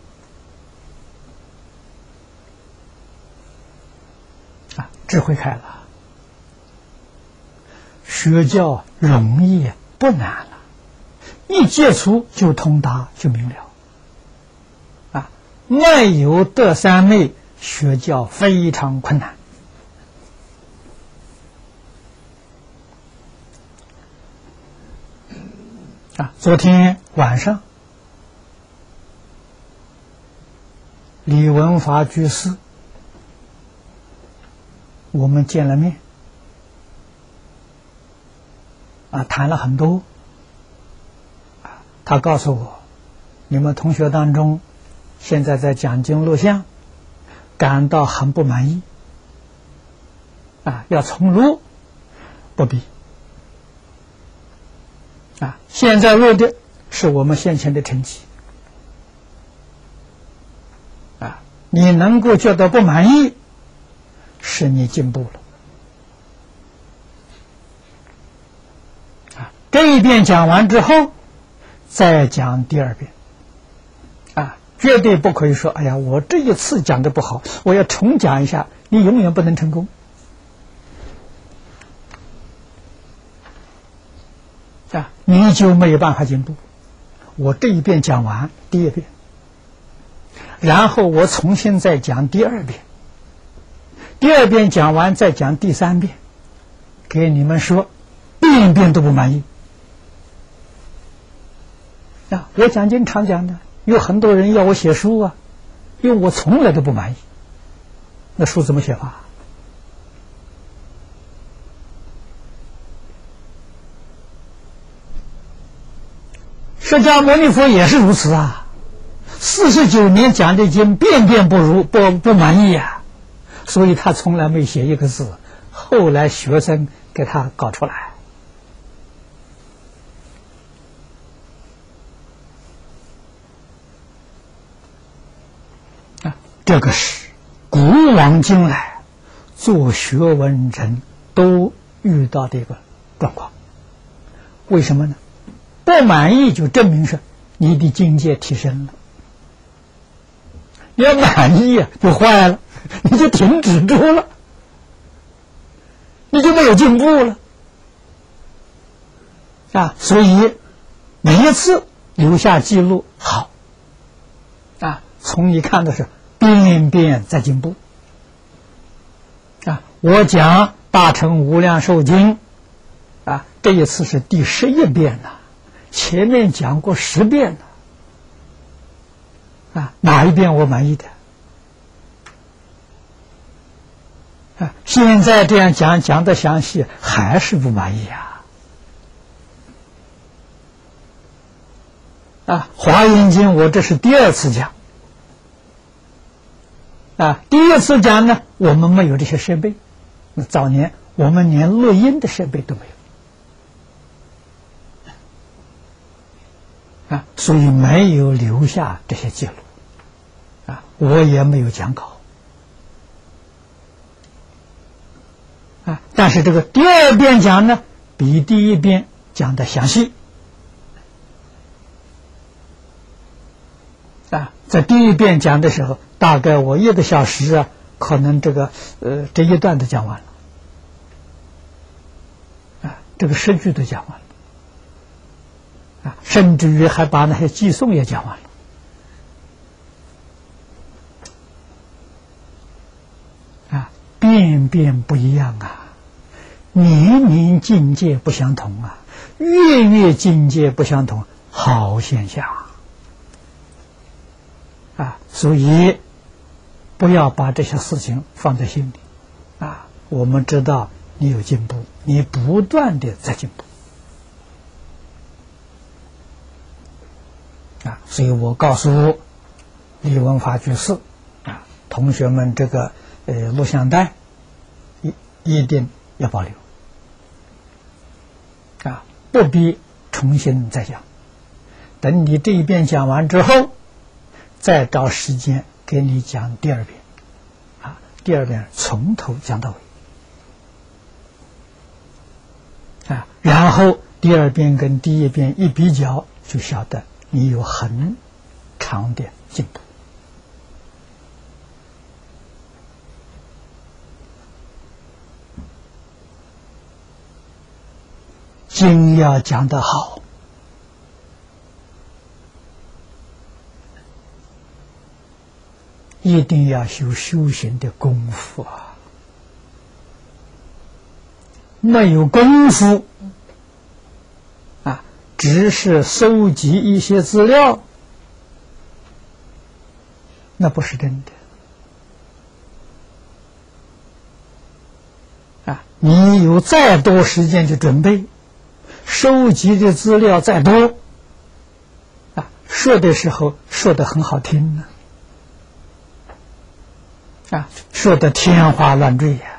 啊，智慧开了，学教容易不难了，一接触就通达就明了啊，没有得三昧，学教非常困难啊。昨天晚上李文华居士我们见了面啊，谈了很多啊。他告诉我，你们同学当中现在在讲经录像感到很不满意啊，要重录，不必啊，现在录的是我们先前的成绩啊，你能够觉得不满意，是你进步了啊。这一遍讲完之后，再讲第二遍啊，绝对不可以说，哎呀，我这一次讲的不好，我要重讲一下，你永远不能成功啊，你就没有办法进步。我这一遍讲完第一遍，然后我重新再讲第二遍，第二遍讲完再讲第三遍，给你们说遍遍都不满意啊。我讲经常讲的，有很多人要我写书啊，因为我从来都不满意，那书怎么写法？释迦牟尼佛也是如此啊，四十九年讲的经，遍遍不如，不不满意啊，所以他从来没写一个字，后来学生给他搞出来啊。这个是古往今来做学问人都遇到的一个状况。为什么呢？不满意就证明是你的境界提升了，你要满意啊就坏了，你就停止住了，你就没有进步了啊！所以每一次留下记录好啊，从你看的是遍遍在进步啊！我讲《大乘无量寿经》啊，这一次是第十一遍了，前面讲过十遍了啊，哪一遍我满意的啊？现在这样讲讲的详细，还是不满意啊！啊，《华严经》我这是第二次讲啊，第一次讲呢，我们没有这些设备，早年我们连录音的设备都没有啊，所以没有留下这些记录啊，我也没有讲稿啊。但是这个第二遍讲呢，比第一遍讲的详细啊。在第一遍讲的时候，大概我一个小时啊，可能这个呃这一段都讲完了啊，这个诗句都讲完了。啊，甚至于还把那些寄送也讲完了，啊，遍遍不一样啊，年年境界不相同啊，月月境界不相同，好现象啊！所以不要把这些事情放在心里啊。我们知道你有进步，你不断的在进步。啊，所以我告诉李文华居士啊，同学们这个呃录像带一一定要保留啊，不必重新再讲。等你这一遍讲完之后，再找时间给你讲第二遍啊，第二遍从头讲到尾啊，然后第二遍跟第一遍一比较，就晓得你有很长的进步。经要讲得好，一定要修修行的功夫啊！没有功夫啊，只是收集一些资料，那不是真的啊！你有再多时间去准备，收集的资料再多啊，说的时候说的很好听呢，啊，说的天花乱坠呀，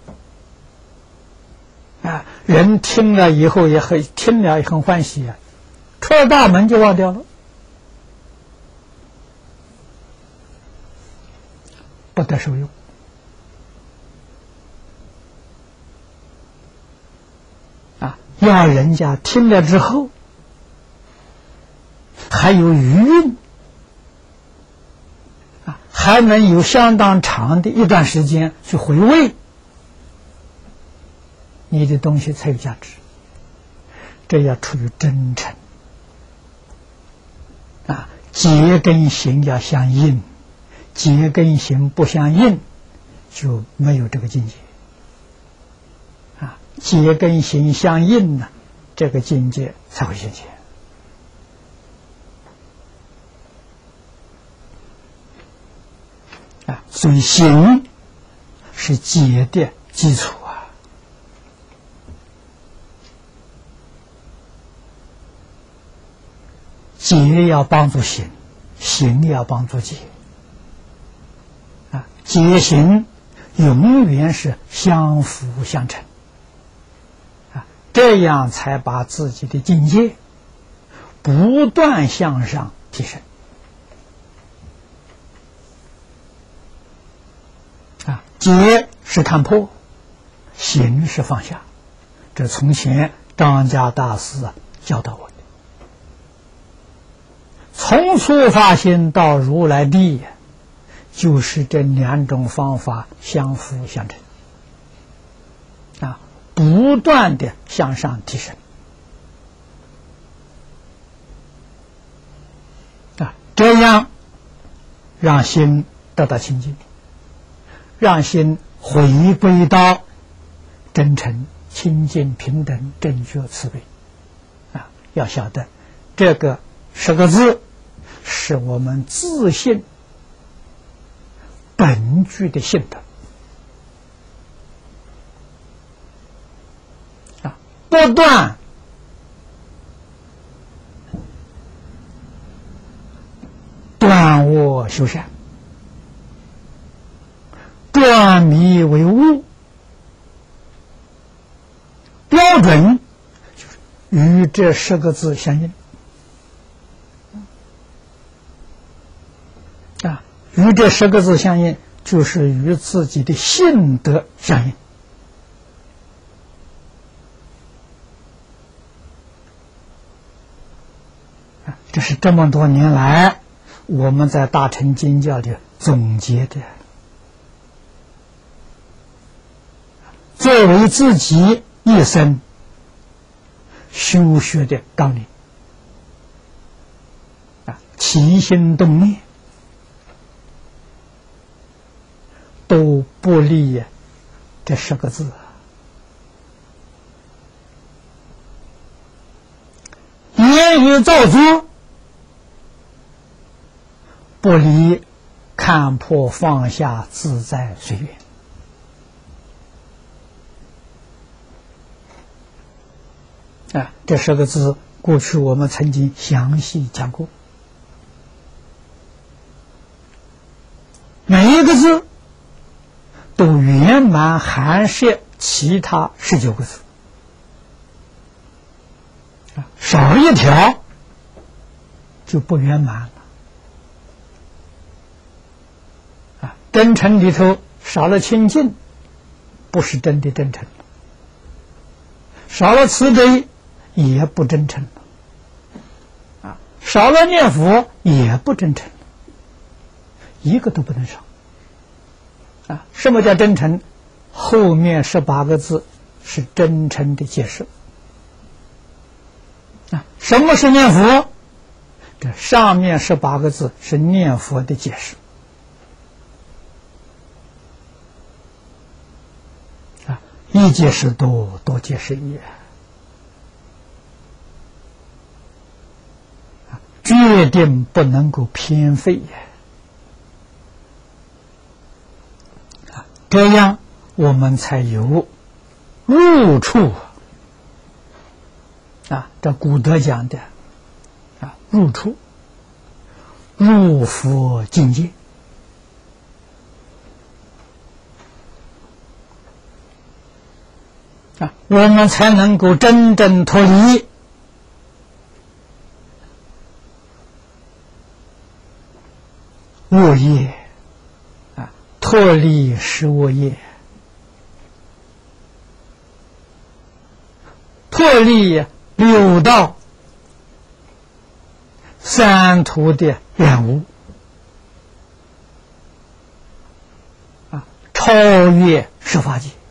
啊，人听了以后也很听了也很欢喜啊，出了大门就忘掉了，不得受用。啊，要人家听了之后还有余韵啊，还能有相当长的一段时间去回味，你的东西才有价值。这要出于真诚啊，结跟行要相应，结跟行不相应，就没有这个境界啊。结跟行相应呢，这个境界才会现前啊。所以行是结的基础啊。结要帮助行，行要帮助结啊。结行永远是相辅相成啊，这样才把自己的境界不断向上提升啊。结是看破，行是放下这从前张家大师啊教导我的。从初发心到如来地，就是这两种方法相辅相成啊，不断的向上提升啊，这样让心得到清净，让心回归到真诚、清净、平等、正觉、慈悲啊！要晓得，这个十个字是我们自信本具的性德啊，不断断恶修善，转迷为悟，标准就是与这十个字相应啊，与这十个字相应，就是与自己的性德相应啊，这是这么多年来我们在大乘经教的总结的，作为自己一生修学的纲领啊，起心动念都不离这十个字，言语造作不离看破放下自在随缘啊，这十个字过去我们曾经详细讲过，每一个字都圆满含摄其他十九个字啊，少一条就不圆满了啊。真诚里头少了清净，不是真的真诚；少了慈悲，也不真诚啊；少了念佛，也不真诚，一个都不能少啊。什么叫真诚？后面十八个字是真诚的解释啊。什么是念佛？这上面十八个字是念佛的解释啊，一解释多，多解释一啊，决定不能够偏废啊，这样我们才有入处啊，这古德讲的啊，入处入佛境界啊，我们才能够真正脱离恶业啊，脱离十恶业，脱离六道三途的染污啊，超越十法界。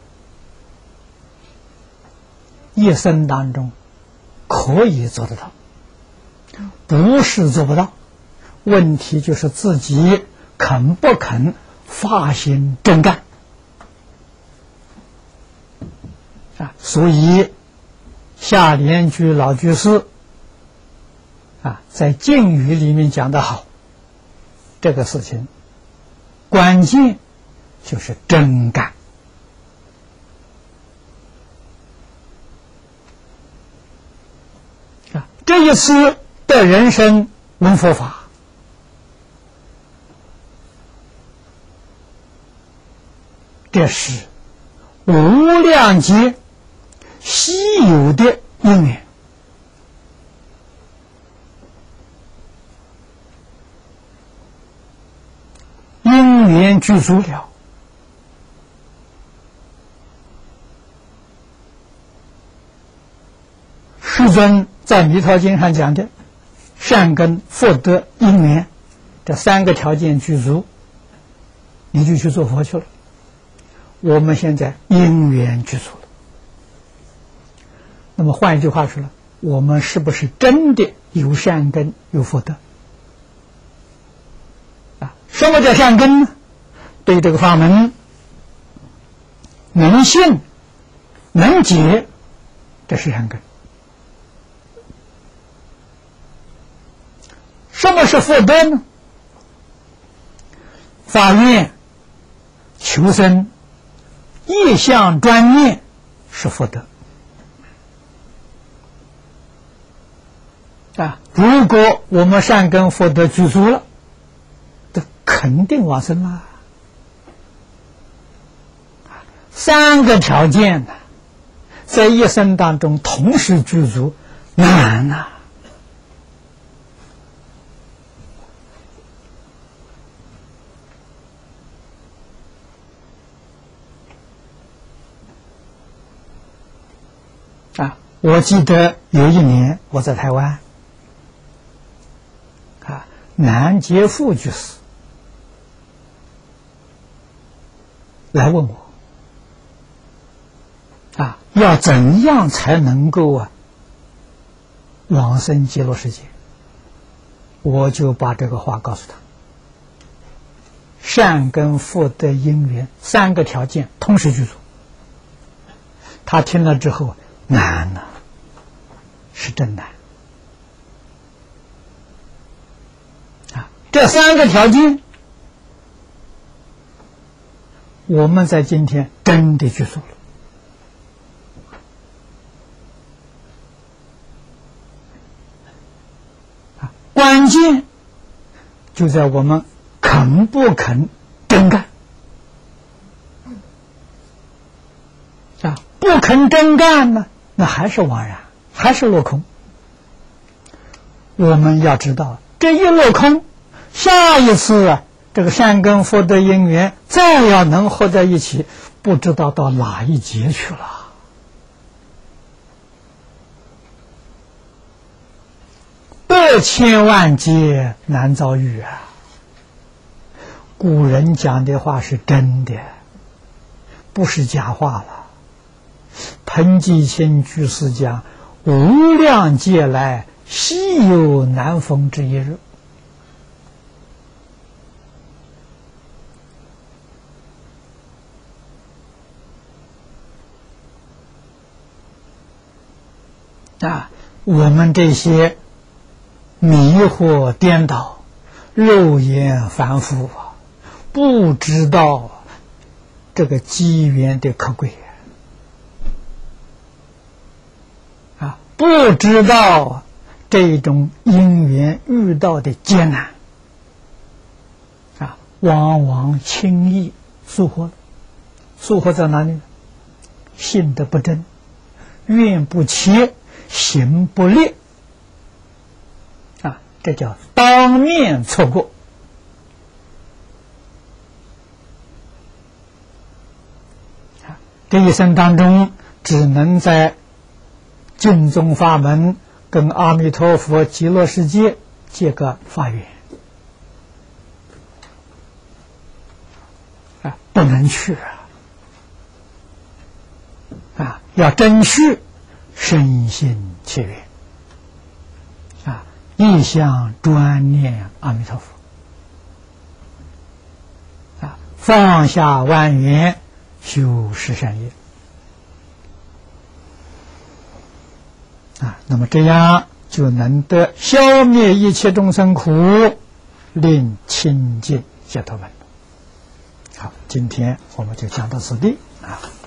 一生当中可以做得到，不是做不到，问题就是自己肯不肯发心真干啊。所以下莲居老居士啊，在敬语里面讲得好，这个事情关键就是真干啊。这一次的人生闻佛法，这是无量劫稀有的因缘，因缘具足了， 世尊在《弥陀经》上讲的善根、福德、因缘这三个条件具足，你就去做佛去了。我们现在因缘具足了，那么换一句话说了，我们是不是真的有善根、有福德？啊，什么叫善根呢？对这个法门能信、能解，这是善根。什么是福德呢？发愿、求生、意向专念是福德啊！如果我们善根福德具足了，这肯定往生啦。三个条件呢，在一生当中同时具足，难呐、啊！啊，我记得有一年我在台湾，啊，南杰富居士来问我，啊，要怎样才能够啊往生极乐世界？我就把这个话告诉他：善根福德因缘三个条件同时具足。他听了之后，难呐、啊，是真难啊！这三个条件，我们在今天真的去做了啊！关键就在我们肯不肯真干啊！不肯真干呢，那还是枉然，还是落空。我们要知道，这一落空，下一次啊，这个善根福德因缘再要能合在一起，不知道到哪一劫去了。百千万劫难遭遇啊！古人讲的话是真的，不是假话了。彭继清居士讲：“无量劫来，稀有难逢之一日。”啊，我们这些迷惑颠倒、肉眼凡夫啊，不知道这个机缘的可贵。不知道这种因缘遇到的艰难啊，往往轻易疏忽了。疏忽在哪里呢？信德不真，愿不切，行不烈啊，这叫当面错过啊！这一生当中，只能在净宗法门跟阿弥陀佛极乐世界结个法缘啊，不能去啊！啊，要真去，身心切愿啊，一向专念阿弥陀佛啊，放下万缘，修十善业。啊，那么这样就能得消灭一切众生苦，令清净解脱门。好，今天我们就讲到此地啊。